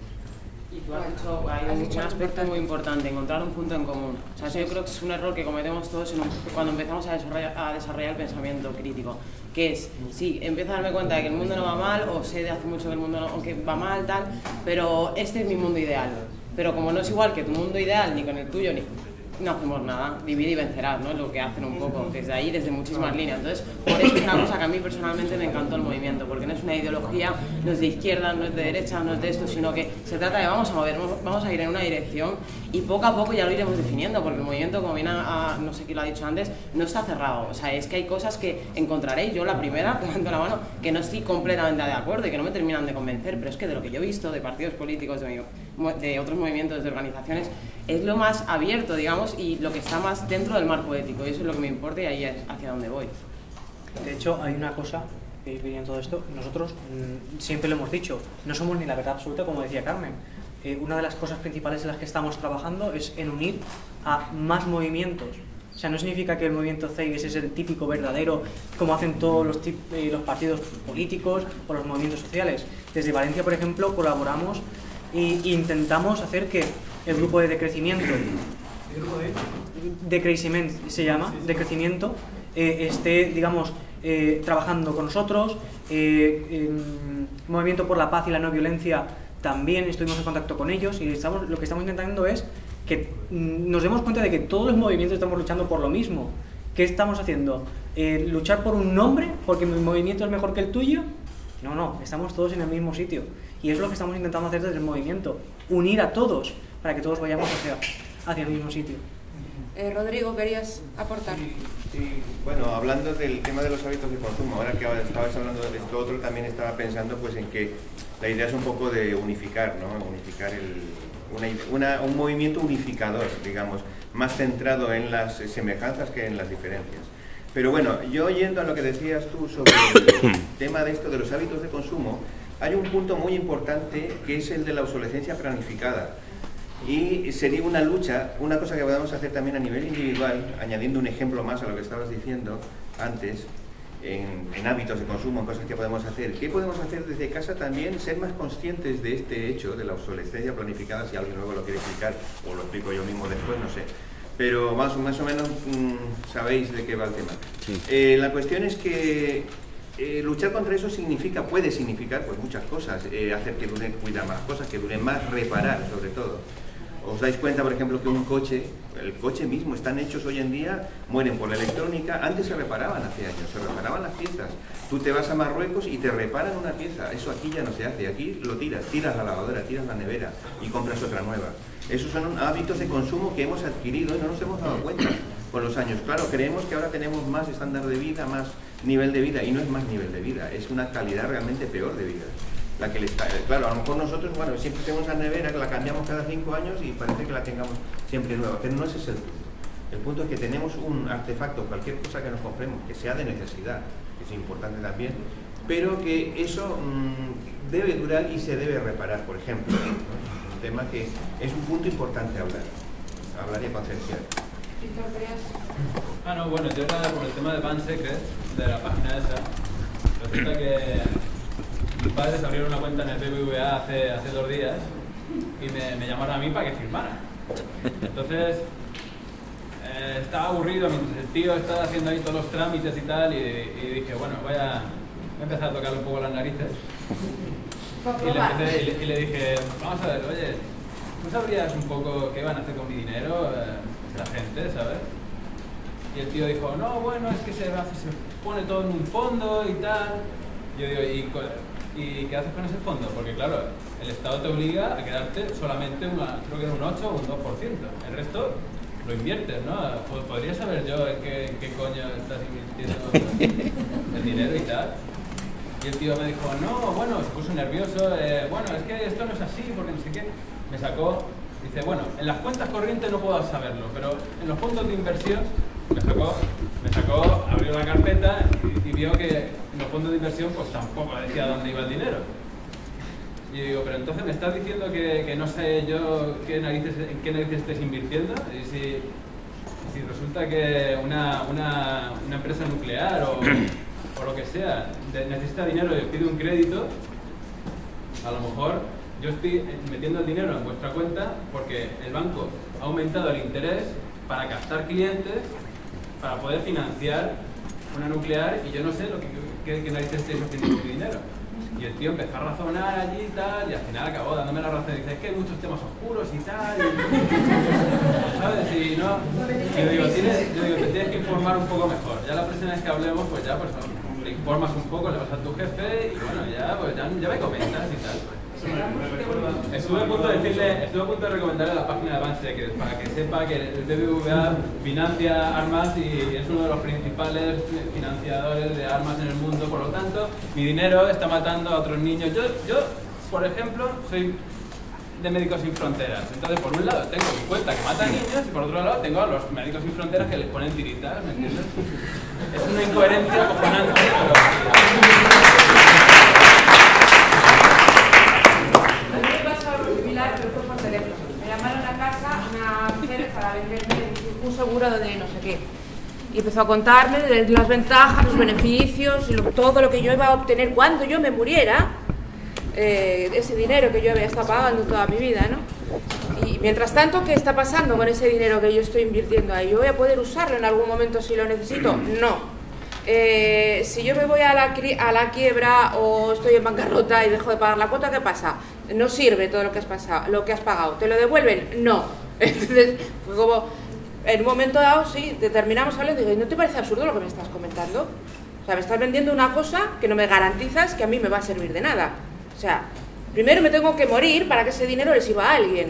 Y tú has dicho un aspecto muy importante, encontrar un punto en común. O sea, eso yo creo que es un error que cometemos todos cuando empezamos a desarrollar el pensamiento crítico, que es, sí, empiezo a darme cuenta de que el mundo no va mal, o sé de hace mucho que el mundo aunque va mal, tal, pero este es mi mundo ideal. Pero como no es igual que tu mundo ideal, ni con el tuyo, no hacemos nada. Vivir y vencerás, ¿no? Es lo que hacen un poco desde ahí, desde muchísimas líneas. Entonces, por eso es una cosa que a mí personalmente me encantó el movimiento, porque no es una ideología, no es de izquierda, no es de derecha, no es de esto, sino que se trata de vamos a ir en una dirección, y poco a poco ya lo iremos definiendo, porque el movimiento, como bien no sé quién lo ha dicho antes, no está cerrado. O sea, es que hay cosas que encontraréis, yo la primera, levantando la mano, que no estoy completamente de acuerdo y que no me terminan de convencer, pero es que de lo que yo he visto de partidos políticos, de otros movimientos, de organizaciones, es lo más abierto, digamos, y lo que está más dentro del marco ético, y eso es lo que me importa, y ahí es hacia donde voy. De hecho, hay una cosa que viene en todo esto, nosotros siempre lo hemos dicho, no somos ni la verdad absoluta, como decía Carmen. Una de las cosas principales en las que estamos trabajando es en unir a más movimientos. O sea, no significa que el movimiento CEIS es el típico verdadero, como hacen todos los partidos políticos o los movimientos sociales. Desde Valencia, por ejemplo, colaboramos e intentamos hacer que el grupo de decrecimiento, se llama, decrecimiento, esté, digamos, trabajando con nosotros. Movimiento por la Paz y la No Violencia también estuvimos en contacto con ellos, y lo que estamos intentando es que nos demos cuenta de que todos los movimientos estamos luchando por lo mismo, ¿Qué estamos haciendo? ¿Luchar por un nombre porque mi movimiento es mejor que el tuyo? No, estamos todos en el mismo sitio. Y es lo que estamos intentando hacer desde el movimiento. Unir a todos para que todos vayamos hacia el mismo sitio. Rodrigo, ¿querías aportar? Sí, bueno, hablando del tema de los hábitos de consumo, ahora que estabas hablando de esto otro, también estaba pensando pues en que la idea es un poco de unificar, ¿no? Unificar un movimiento unificador, digamos, más centrado en las semejanzas que en las diferencias. Pero bueno, yo yendo a lo que decías tú sobre el tema de esto de los hábitos de consumo, hay un punto muy importante que es el de la obsolescencia planificada. Y sería una lucha, una cosa que podemos hacer también a nivel individual, añadiendo un ejemplo más a lo que estabas diciendo antes, en hábitos de consumo, en cosas que podemos hacer. ¿Qué podemos hacer desde casa también? Ser más conscientes de este hecho, de la obsolescencia planificada, si alguien luego lo quiere explicar, o lo explico yo mismo después, no sé. Pero más o menos sabéis de qué va el tema. Sí. La cuestión es que luchar contra eso puede significar pues muchas cosas, hacer que dure, cuidar más cosas, que dure más, reparar sobre todo. Os dais cuenta, por ejemplo, que el coche mismo, están hechos hoy en día, mueren por la electrónica. Antes se reparaban hace años, se reparaban las piezas. Tú te vas a Marruecos y te reparan una pieza. Eso aquí ya no se hace, aquí lo tiras la lavadora, tiras la nevera y compras otra nueva. Esos son hábitos de consumo que hemos adquirido y no nos hemos dado cuenta con los años. Claro, creemos que ahora tenemos más estándar de vida, más nivel de vida, y no es más nivel de vida, es una calidad realmente peor de vida. La que claro, a lo mejor nosotros, bueno, siempre tenemos esa nevera que la cambiamos cada 5 años y parece que la tengamos siempre nueva, pero no ese es el punto. El punto es que tenemos un artefacto, cualquier cosa que nos compremos, que sea de necesidad, que es importante también, pero que eso debe durar y se debe reparar, por ejemplo, ¿no? Un tema que es un punto importante hablar y concienciar. No, bueno, yo era por el tema de Van Secret, de la página esa. Resulta que mis padres abrieron una cuenta en el BBVA hace 2 días y me llamaron a mí para que firmara. Entonces, estaba aburrido mientras el tío estaba haciendo ahí todos los trámites y tal, y dije, bueno, voy a empezar a tocarle un poco las narices. Y le dije, vamos a ver, oye, ¿tú sabrías un poco qué van a hacer con mi dinero la gente, sabes? Y el tío dijo, no, bueno, es que se pone todo en un fondo y tal. Yo digo, ¿y qué haces con ese fondo? Porque claro, el Estado te obliga a quedarte solamente creo que era un 8 o un 2%. El resto lo inviertes, ¿no? Podría saber yo en qué coño estás invirtiendo el dinero y tal. Y el tío me dijo, no, bueno, se puso nervioso, bueno, es que esto no es así, porque no sé qué. Me sacó, dice, bueno, en las cuentas corrientes no puedo saberlo, pero en los fondos de inversión, me sacó, abrió la carpeta y vio que en los fondos de inversión pues tampoco decía dónde iba el dinero. Y digo, pero entonces me estás diciendo que no sé yo en qué narices estés invirtiendo, y si resulta que una empresa nuclear o lo que sea necesita dinero y pide un crédito, a lo mejor yo estoy metiendo el dinero en vuestra cuenta porque el banco ha aumentado el interés para captar clientes para poder financiar una nuclear, y yo no sé qué narices estáis haciendo con mi dinero. Y el tío empezó a razonar allí y tal, y al final acabó dándome la razón. Dice, es que hay muchos temas oscuros y tal, ¿sabes? Y no, yo digo, te tienes que informar un poco mejor. Ya la próxima vez que hablemos, pues ya le informas un poco, le vas a tu jefe y bueno, ya me comentas y tal. Estuve a punto de recomendarle la página de Van Secret para que sepa que el BBVA financia armas y es uno de los principales financiadores de armas en el mundo. Por lo tanto, mi dinero está matando a otros niños. Yo por ejemplo, soy de Médicos Sin Fronteras. Entonces, por un lado tengo mi cuenta que mata niños y por otro lado tengo a los Médicos Sin Fronteras que les ponen tiritas, ¿me entiendes? Es una incoherencia acojonante, pero... Pero fue por teléfono. Me llamaron a casa una mujer para venderme un seguro de no sé qué. Y empezó a contarme de las ventajas, los beneficios, todo lo que yo iba a obtener cuando yo me muriera, ese dinero que yo había estado pagando toda mi vida, ¿no? Y mientras tanto, ¿qué está pasando con ese dinero que yo estoy invirtiendo ahí? ¿Yo voy a poder usarlo en algún momento si lo necesito? No. Si yo me voy a la quiebra o estoy en bancarrota y dejo de pagar la cuota, ¿qué pasa? No sirve todo lo que has pagado. ¿Te lo devuelven? No. Entonces fue como en un momento dado, sí, terminamos hablando y digo, ¿no te parece absurdo lo que me estás comentando? O sea, me estás vendiendo una cosa que no me garantizas que a mí me va a servir de nada. O sea, primero me tengo que morir para que ese dinero le sirva a alguien.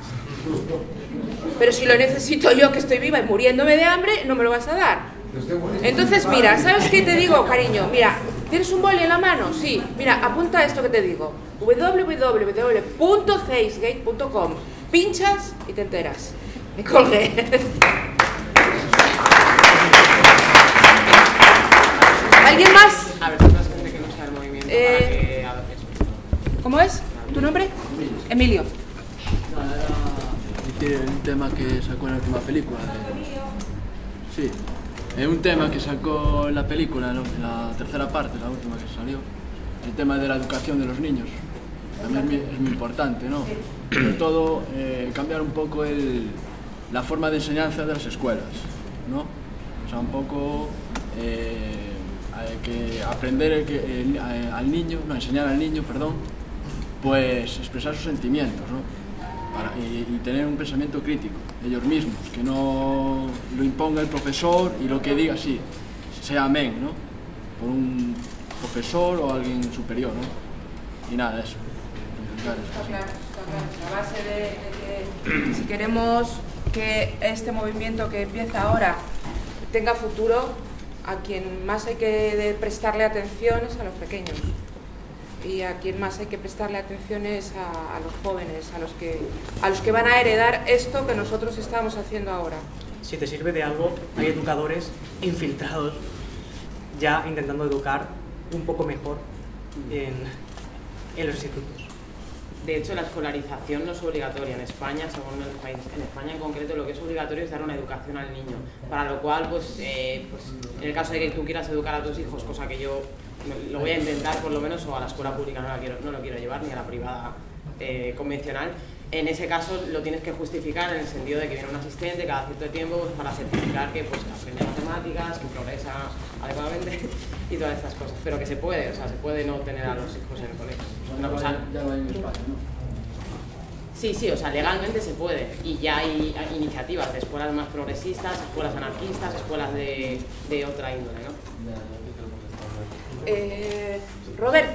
Pero si lo necesito yo, que estoy viva y muriéndome de hambre, no me lo vas a dar. Entonces, mira, ¿sabes qué te digo, cariño? Mira, ¿tienes un boli en la mano? Sí. Mira, apunta esto que te digo. www.facegate.com. Pinchas y te enteras. Me colgué. ¿Alguien más? A ver, más gente que no sea el movimiento para que adopte eso. ¿Cómo es? ¿Tu nombre? Emilio. Un tema que sacó en la última película. Sí, es un tema que sacó en la película, la tercera parte, la última que salió. El tema de la educación de los niños. También es muy importante, ¿no? Sobre todo cambiar un poco la forma de enseñanza de las escuelas, ¿no? O sea, un poco que aprender al niño, no, enseñar al niño, perdón, pues expresar sus sentimientos, ¿no? Y tener un pensamiento crítico, ellos mismos, que no lo imponga el profesor y lo que diga sí, sea amén, ¿no? Por un profesor o alguien superior, ¿no? Y nada, eso. Está claro. La base de que si queremos que este movimiento que empieza ahora tenga futuro, a quien más hay que prestarle atención es a los pequeños. Y a quien más hay que prestarle atención es a los jóvenes, a los que van a heredar esto que nosotros estamos haciendo ahora. Si te sirve de algo, hay educadores infiltrados ya intentando educar un poco mejor en los institutos. De hecho, la escolarización no es obligatoria en España, según el país. En España, en concreto, lo que es obligatorio es dar una educación al niño. Para lo cual, pues en el caso de que tú quieras educar a tus hijos, cosa que yo lo voy a intentar por lo menos, o a la escuela pública no lo quiero llevar, ni a la privada convencional, en ese caso lo tienes que justificar en el sentido de que viene un asistente cada cierto tiempo pues, para certificar que aprende matemáticas, que progresa adecuadamente y todas estas cosas. Pero que se puede, o sea, se puede no tener a los hijos en el colegio. Una cosa... Ya lo hay en España, ¿no? Sí, o sea, legalmente se puede. Y ya hay iniciativas de escuelas más progresistas, escuelas anarquistas, escuelas de otra índole, ¿no? Roberto.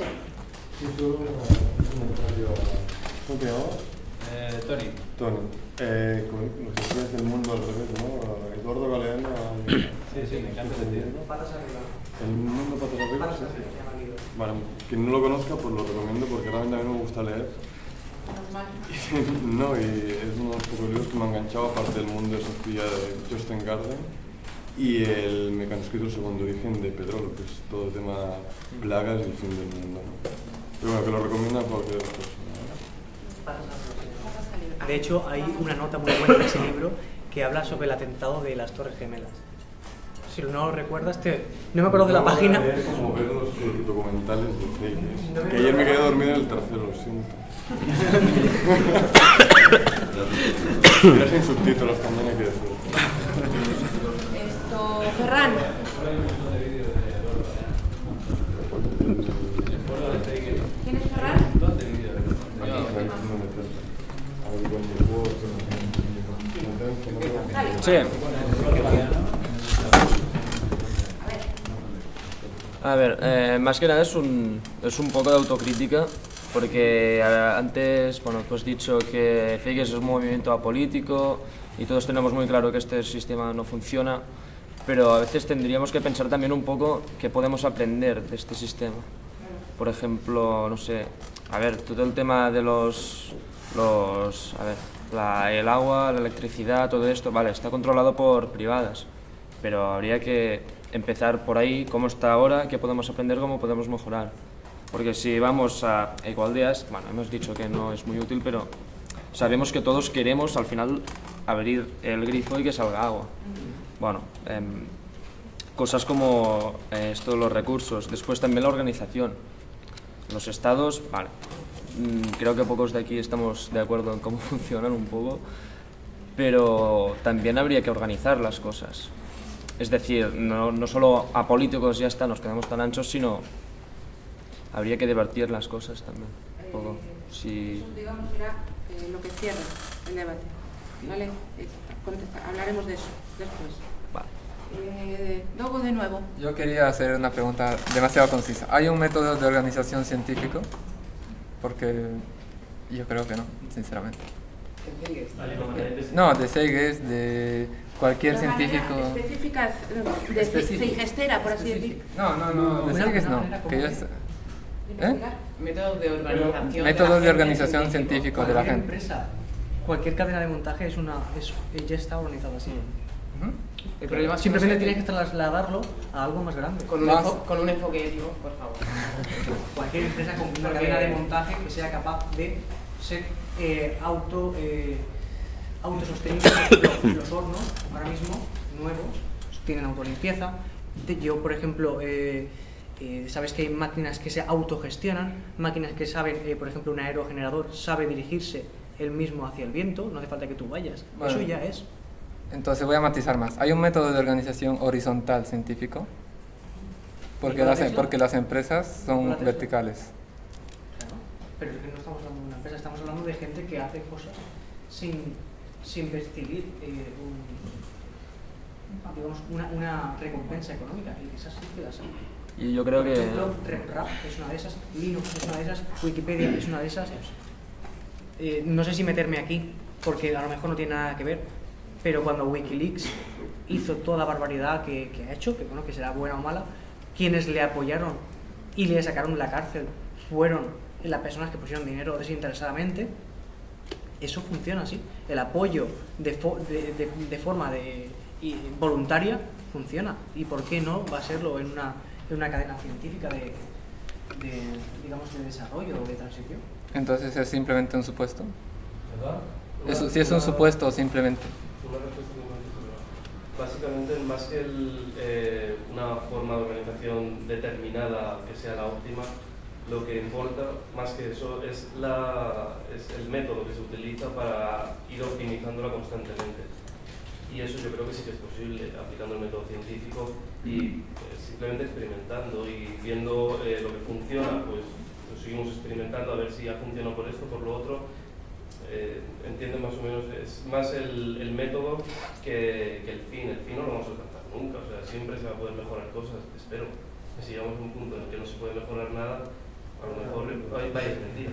¿Cómo te llamas? Tony. Tony. Con lo que decías del mundo al revés, ¿no? Eduardo Galeano. Sí, me encanta ese tío. Patas arriba. El mundo patas arriba. Vale, quien no lo conozca, pues lo recomiendo porque realmente a mí me gusta leer. No, y es uno de los pocos libros que me ha enganchado, aparte del mundo de Sofía de Jostein Gaarder y el Mecanoscrito del Segundo Origen de Pedrolo, que es todo el tema plagas y el fin del mundo, ¿no? Pero bueno, que lo recomiendo a cualquier persona. De hecho, hay una nota muy buena en ese libro que habla sobre el atentado de las Torres Gemelas. Si no lo recuerdas, no me acuerdo de la página. Es como ver los documentales de Fake. Que ayer me quedé dormido en el tercero, lo siento. Era sin subtítulos también, hay que decir. Ferran. ¿Quién es Ferran? Sí. A ver, más que nada es un poco de autocrítica, porque antes, bueno, tú has dicho que Fake es un movimiento apolítico y todos tenemos muy claro que este sistema no funciona, pero a veces tendríamos que pensar también un poco qué podemos aprender de este sistema. Por ejemplo, no sé, a ver, todo el tema de el agua, la electricidad, todo esto, vale, está controlado por privadas, pero habría que empezar por ahí, cómo está ahora, qué podemos aprender, cómo podemos mejorar. Porque si vamos a Ecoaldeas, bueno, hemos dicho que no es muy útil, pero sabemos que todos queremos al final abrir el grifo y que salga agua. Bueno, cosas como esto de los recursos, después también la organización. Los estados, vale, creo que pocos de aquí estamos de acuerdo en cómo funcionan un poco, pero también habría que organizar las cosas. Es decir, no solo a políticos ya está, nos quedamos tan anchos, sino habría que debatir las cosas también un poco. Eso, digamos, era lo que cierra el debate. Vale, hablaremos de eso después. Luego de nuevo. Yo quería hacer una pregunta demasiado concisa. ¿Hay un método de organización científico? Porque yo creo que no, sinceramente. No, de Seyges, de cualquier científico. Específica de Seigestera, por así decir. No, de Seyges no. Que yo Métodos de organización. Métodos de organización científico de la gente. Empresa, cualquier cadena de montaje ya está organizada así. El problema es simplemente tienes que trasladarlo a algo más grande. Con un enfoque ético, por favor. Cualquier empresa con una cadena de montaje que sea capaz de ser autosostenible. Los hornos, ahora mismo, nuevos, tienen autolimpieza. Yo, por ejemplo, sabes que hay máquinas que se autogestionan, máquinas que saben, por ejemplo, un aerogenerador sabe dirigirse él mismo hacia el viento, no hace falta que tú vayas. Bueno, eso ya es. Entonces voy a matizar más. ¿Hay un método de organización horizontal científico? Porque las empresas son verticales. Claro, pero es que no estamos hablando de una empresa, estamos hablando de gente que hace cosas sin percibir digamos, una recompensa económica, y esas sí que las hay. Y yo creo por que... ejemplo, RepRap es una de esas, Linux es una de esas, Wikipedia es una de esas. No sé si meterme aquí, porque a lo mejor no tiene nada que ver, pero cuando Wikileaks hizo toda la barbaridad que ha hecho, que bueno, que será buena o mala, quienes le apoyaron y le sacaron de la cárcel fueron las personas que pusieron dinero desinteresadamente. Eso funciona así. El apoyo de forma voluntaria funciona. ¿Y por qué no va a serlo en una cadena científica digamos, de desarrollo o de transición? Entonces es simplemente un supuesto. ¿Verdad? Si es un supuesto, simplemente. Una respuesta básicamente, más que una forma de organización determinada que sea la óptima, lo que importa más que eso es el método que se utiliza para ir optimizándola constantemente. Y eso yo creo que sí que es posible aplicando el método científico y simplemente experimentando y viendo lo que funciona, pues lo seguimos experimentando a ver si ha funcionado por esto, por lo otro. Entienden más o menos, es más el método que el fin. El fin no lo vamos a alcanzar nunca, o sea, siempre se va a poder mejorar cosas, espero. Si llegamos a un punto en el que no se puede mejorar nada, a lo mejor vaya mentira.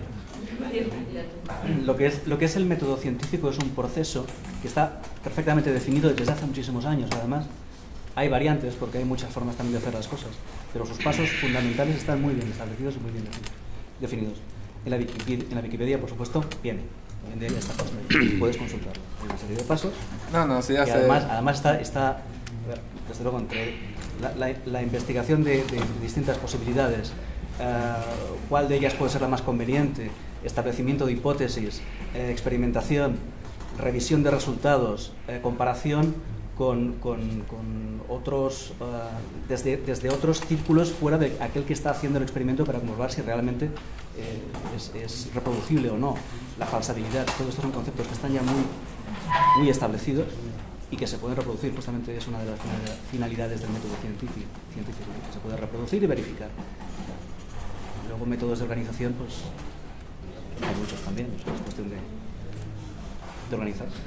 Lo que es el método científico es un proceso que está perfectamente definido desde hace muchísimos años. Además, hay variantes porque hay muchas formas también de hacer las cosas, pero sus pasos fundamentales están muy bien establecidos y muy bien definidos. En la Wikipedia, por supuesto, viene. Ya está, puedes consultarlo. Hay una serie de pasos. Sí, ya sé. Además está desde luego, entre la investigación de distintas posibilidades, cuál de ellas puede ser la más conveniente, establecimiento de hipótesis, experimentación, revisión de resultados, comparación con otros, desde otros círculos fuera de aquel que está haciendo el experimento para comprobar si realmente es reproducible o no, la falsabilidad. Todos estos son conceptos que están ya muy establecidos y que se pueden reproducir. Justamente es una de las finalidades del método científico, que se puede reproducir y verificar. Luego métodos de organización, pues hay muchos también, es cuestión de organizarse.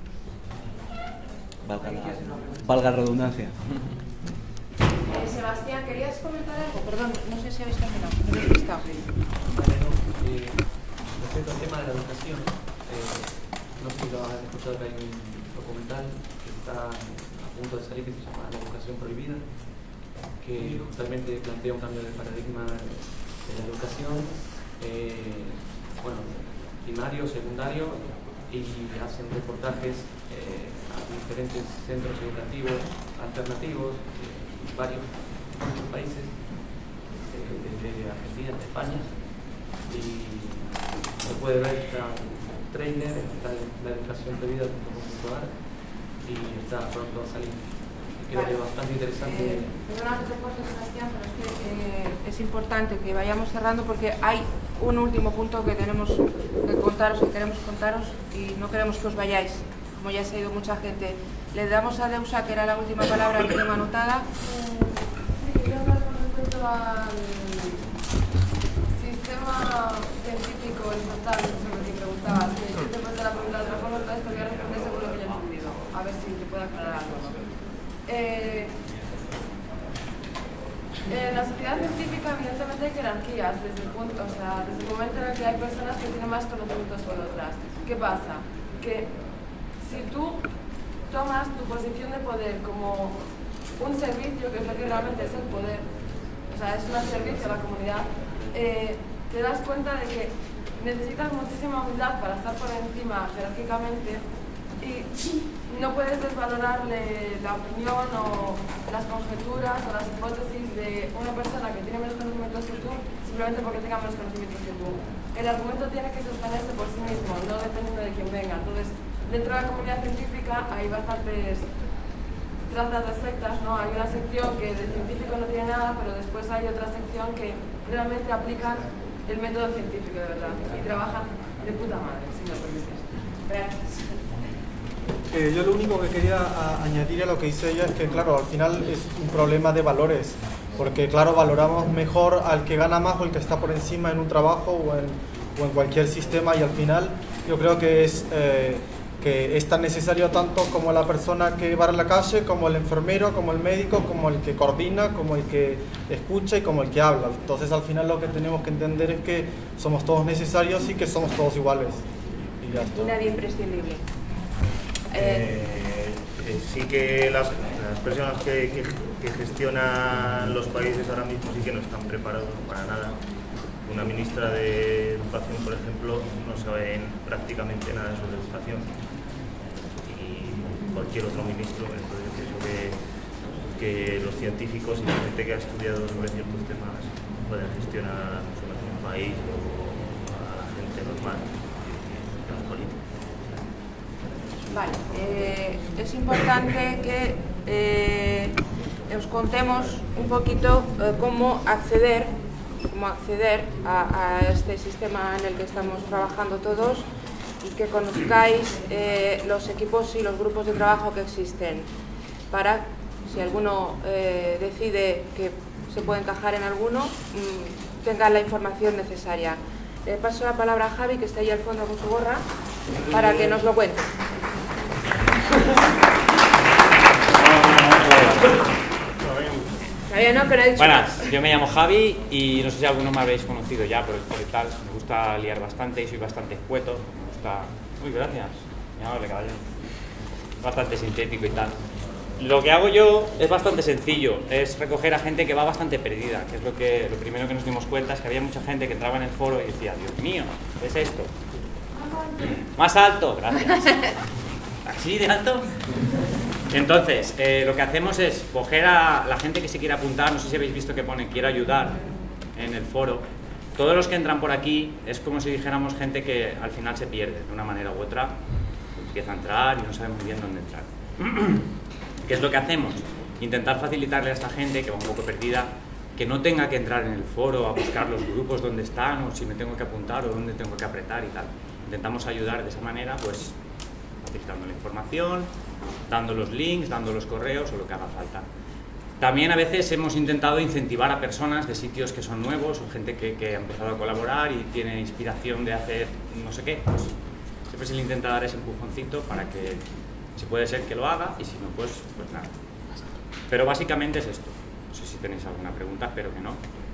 Valga la redundancia. Sebastián, ¿querías comentar algo? Perdón, no sé si habéis terminado. No he visto. Respecto al tema de la educación, no sé si lo has escuchado, que hay un documental que está a punto de salir que se llama La educación prohibida, que justamente plantea un cambio de paradigma de la educación, primario, secundario, y hacen reportajes a diferentes centros educativos alternativos de muchos países, desde Argentina, de España, y se puede ver, está el trailer, está la educación prohibida.com.ar y está pronto a salir. Creo que bastante interesante. Perdona que te corte, Sebastián, pero es que es importante que vayamos cerrando porque hay un último punto que tenemos que contaros, que queremos contaros y no queremos que os vayáis, como ya se ha ido mucha gente. Le damos a Deusa, que era la última palabra que tengo anotada. Sí, quería hablar con respecto al sistema científico estatal, sobre lo que preguntabas, que yo te pregunté la pregunta de otra forma, entonces te voy a responder seguro En la sociedad científica, evidentemente, hay jerarquías desde el momento en el que hay personas que tienen más conocimientos que otras. ¿Qué pasa? Que si tú tomas tu posición de poder como un servicio, que es lo que realmente es el poder, o sea, es un servicio a la comunidad, te das cuenta de que necesitas muchísima humildad para estar por encima jerárquicamente y no puedes desvalorarle la opinión o las conjeturas o las hipótesis de una persona que tiene menos conocimientos que tú simplemente porque tenga menos conocimientos que tú. El argumento tiene que sostenerse por sí mismo, no dependiendo de quién venga. Entonces, dentro de la comunidad científica hay bastantes trazas de sectas, ¿no? Hay una sección que de científico no tiene nada, pero después hay otra sección que realmente aplican el método científico de verdad y trabajan de puta madre, si me permites. Gracias. Yo lo único que quería añadir a lo que dice ella es que, claro, al final es un problema de valores, porque, claro, valoramos mejor al que gana más o el que está por encima en un trabajo o en cualquier sistema, y al final yo creo que es tan necesario tanto como la persona que va a la calle, como el enfermero, como el médico, como el que coordina, como el que escucha y como el que habla. Entonces, al final lo que tenemos que entender es que somos todos necesarios y que somos todos iguales. Y ya está. Y nadie imprescindible. Sí que las personas que gestionan los países ahora mismo sí que no están preparados para nada. Una ministra de Educación, por ejemplo, no sabe prácticamente nada sobre educación, y cualquier otro ministro. Entonces yo pienso que los científicos y la gente que ha estudiado sobre ciertos temas pueden gestionar un país o a la gente normal, los políticos. Vale, es importante que os contemos un poquito cómo acceder a este sistema en el que estamos trabajando todos, y que conozcáis los equipos y los grupos de trabajo que existen, para, si alguno decide que se puede encajar en alguno, tenga la información necesaria. Le paso la palabra a Javi, que está ahí al fondo con su gorra, para que nos lo cuente. Buenas, yo me llamo Javi y no sé si alguno me habéis conocido ya por el tal. Me gusta liar bastante y soy bastante escueto. Me gusta... Uy, gracias. Me amable, caballero. Bastante sintético y tal. Lo que hago yo es bastante sencillo, es recoger a gente que va bastante perdida, que es lo primero que nos dimos cuenta, es que había mucha gente que entraba en el foro y decía, Dios mío, ¿qué es esto? Más alto, gracias. ¿Así de alto? Entonces, lo que hacemos es coger a la gente que se quiere apuntar. No sé si habéis visto que pone quiero ayudar en el foro. Todos los que entran por aquí es como si dijéramos gente que al final se pierde de una manera u otra, empieza a entrar y no sabe muy bien dónde entrar. ¿Qué es lo que hacemos? Intentar facilitarle a esta gente que va un poco perdida, que no tenga que entrar en el foro a buscar los grupos donde están, o si me tengo que apuntar o dónde tengo que apretar y tal. Intentamos ayudar de esa manera, pues facilitando la información, dando los links, dando los correos o lo que haga falta. También a veces hemos intentado incentivar a personas de sitios que son nuevos o gente que ha empezado a colaborar y tiene inspiración de hacer no sé qué. Pues siempre se le intenta dar ese empujoncito para que, si puede ser, que lo haga, y si no, pues nada. Pero básicamente es esto. No sé si tenéis alguna pregunta, espero que no.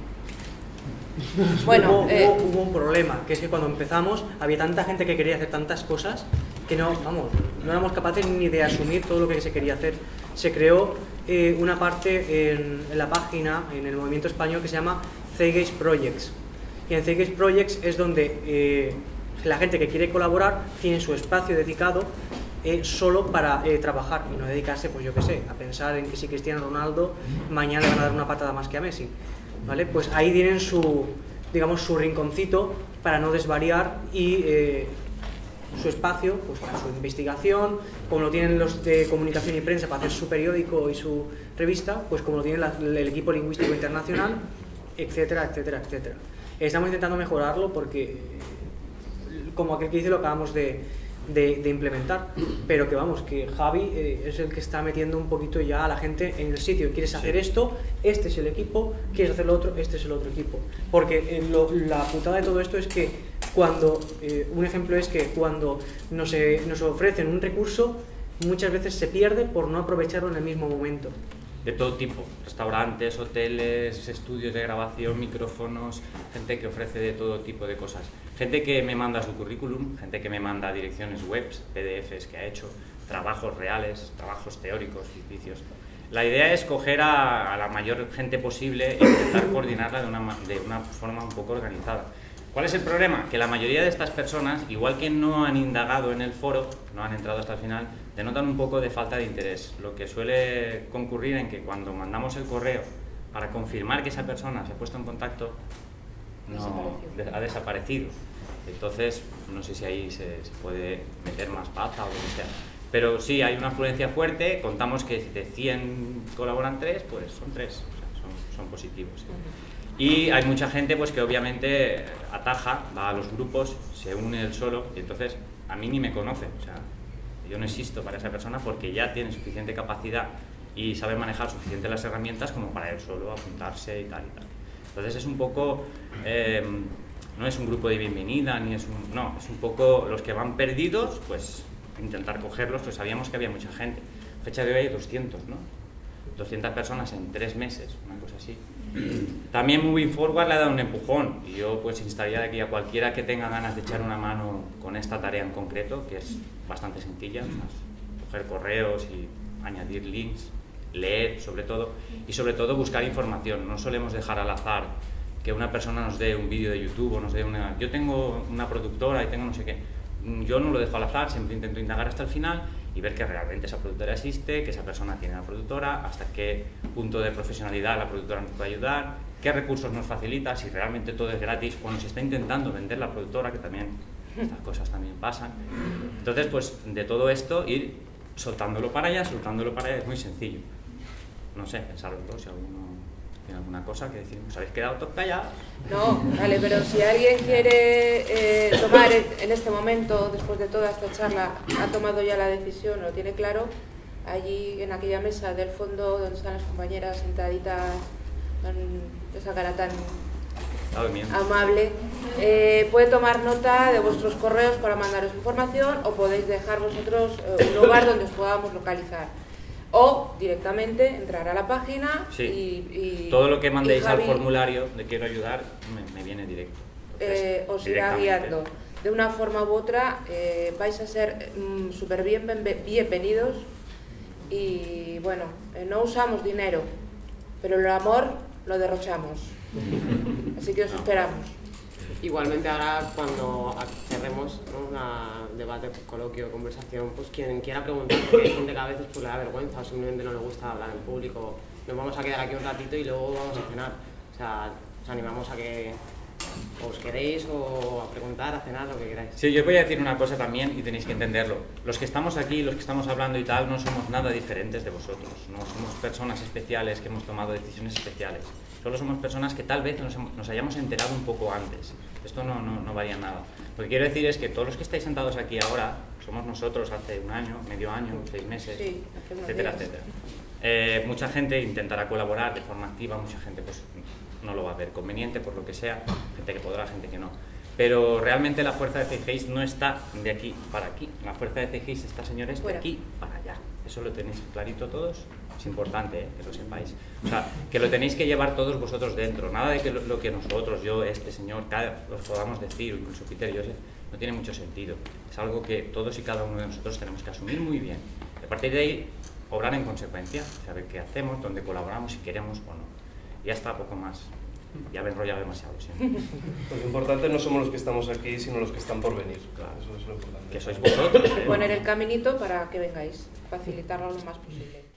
Bueno, hubo un problema, que es que cuando empezamos había tanta gente que quería hacer tantas cosas que no éramos capaces ni de asumir todo lo que se quería hacer. Se creó una parte en la página, en el movimiento español, que se llama Zeitgeist Projects. Y en Zeitgeist Projects es donde la gente que quiere colaborar tiene su espacio dedicado solo para trabajar y no dedicarse, pues yo qué sé, a pensar en que si Cristiano Ronaldo mañana le van a dar una patada más que a Messi. ¿Vale? Pues ahí tienen su rinconcito para no desvariar, y su espacio pues para su investigación, como lo tienen los de comunicación y prensa para hacer su periódico y su revista, pues como lo tiene el equipo lingüístico internacional, etcétera, etcétera, etcétera. Estamos intentando mejorarlo porque, como aquel que dice, lo acabamos de implementar, pero que vamos, que Javi es el que está metiendo un poquito ya a la gente en el sitio. ¿Quieres hacer esto? Este es el equipo. ¿Quieres hacer lo otro? Este es el otro equipo. Porque la putada de todo esto es que cuando, un ejemplo es que cuando nos ofrecen un recurso, muchas veces se pierde por no aprovecharlo en el mismo momento. De todo tipo, restaurantes, hoteles, estudios de grabación, micrófonos, gente que ofrece de todo tipo de cosas. Gente que me manda su currículum, gente que me manda direcciones web, PDFs que ha hecho, trabajos reales, trabajos teóricos, ficticios. La idea es coger a la mayor gente posible e intentar coordinarla de una forma un poco organizada. ¿Cuál es el problema? Que la mayoría de estas personas, igual que no han indagado en el foro, no han entrado hasta el final, denotan un poco de falta de interés, lo que suele concurrir en que cuando mandamos el correo para confirmar que esa persona se ha puesto en contacto, ha desaparecido. Entonces, no sé si ahí se puede meter más pata o lo que sea. Pero sí, hay una afluencia fuerte, contamos que de 100 colaboran 3, pues son 3, o sea, son positivos. Y hay mucha gente pues que obviamente ataja, va a los grupos, se une él solo, y entonces a mí ni me conoce, o sea, yo no existo para esa persona porque ya tiene suficiente capacidad y sabe manejar suficiente las herramientas como para él solo apuntarse y tal y tal. Entonces es un poco, no es un grupo de bienvenida, ni es un, no, es un poco los que van perdidos, pues intentar cogerlos, pues sabíamos que había mucha gente. Fecha de hoy hay 200, ¿no? 200 personas en 3 meses, una cosa así. También Moving Forward le ha dado un empujón y yo pues instaría de aquí a cualquiera que tenga ganas de echar una mano con esta tarea en concreto, que es bastante sencilla, coger correos y añadir links, leer sobre todo, y sobre todo buscar información. No solemos dejar al azar que una persona nos dé un vídeo de YouTube o nos dé una... Yo tengo una productora y tengo no sé qué. Yo no lo dejo al azar, siempre intento indagar hasta el final y ver que realmente esa productora existe, que esa persona tiene una productora, hasta qué punto de profesionalidad la productora nos puede ayudar, qué recursos nos facilita, si realmente todo es gratis, cuando se está intentando vender la productora, que también estas cosas también pasan. Entonces, pues de todo esto ir soltándolo para allá, es muy sencillo. No sé, pensarlo si alguno tiene alguna cosa que decir. ¿Os habéis quedado todos callados? No, vale, pero si alguien quiere tomar en este momento, después de toda esta charla, ha tomado ya la decisión, lo tiene claro, allí en aquella mesa del fondo donde están las compañeras sentaditas con esa cara tan amable, puede tomar nota de vuestros correos para mandaros información o podéis dejar vosotros un lugar donde os podamos localizar. O directamente entrar a la página y todo lo que mandéis al formulario de quiero ayudar me viene directo. Entonces, os irá guiando. De una forma u otra vais a ser súper bienvenidos y bueno, no usamos dinero, pero el amor lo derrochamos. Así que os esperamos. Igualmente ahora cuando cerremos, ¿no?, un debate, coloquio, conversación, pues quien quiera preguntar, porque hay gente que a veces pues, le da vergüenza o simplemente no le gusta hablar en público, nos vamos a quedar aquí un ratito y luego vamos a cenar. O sea, os animamos a que os queréis o a preguntar, a cenar, lo que queráis. Sí, yo os voy a decir una cosa también y tenéis que entenderlo. Los que estamos aquí, los que estamos hablando y tal, no somos nada diferentes de vosotros. No somos personas especiales que hemos tomado decisiones especiales. Solo somos personas que tal vez nos hayamos enterado un poco antes. Esto no varía nada. Lo que quiero decir es que todos los que estáis sentados aquí ahora somos nosotros hace un año, medio año, 6 meses, sí, etcétera, etcétera. Mucha gente intentará colaborar de forma activa, mucha gente pues no lo va a ver conveniente por lo que sea, gente que podrá, gente que no. Pero realmente la fuerza de CGI no está de aquí para aquí. La fuerza de CGI está, señores, de aquí para allá. Eso lo tenéis clarito todos. Es importante que lo sepáis. O sea, que lo tenéis que llevar todos vosotros dentro. Nada de que lo que nosotros, yo, este señor, os podamos decir, o incluso Peter y Joseph, no tiene mucho sentido. Es algo que todos y cada uno de nosotros tenemos que asumir muy bien. A partir de ahí, obrar en consecuencia, saber qué hacemos, dónde colaboramos, si queremos o no. Y ya está, poco más. Ya me he enrollado demasiado, ¿sí? Pues lo importante no somos los que estamos aquí, sino los que están por venir. Claro, eso es lo importante. Que sois vosotros. Poner el caminito para que vengáis, facilitarlo lo más posible.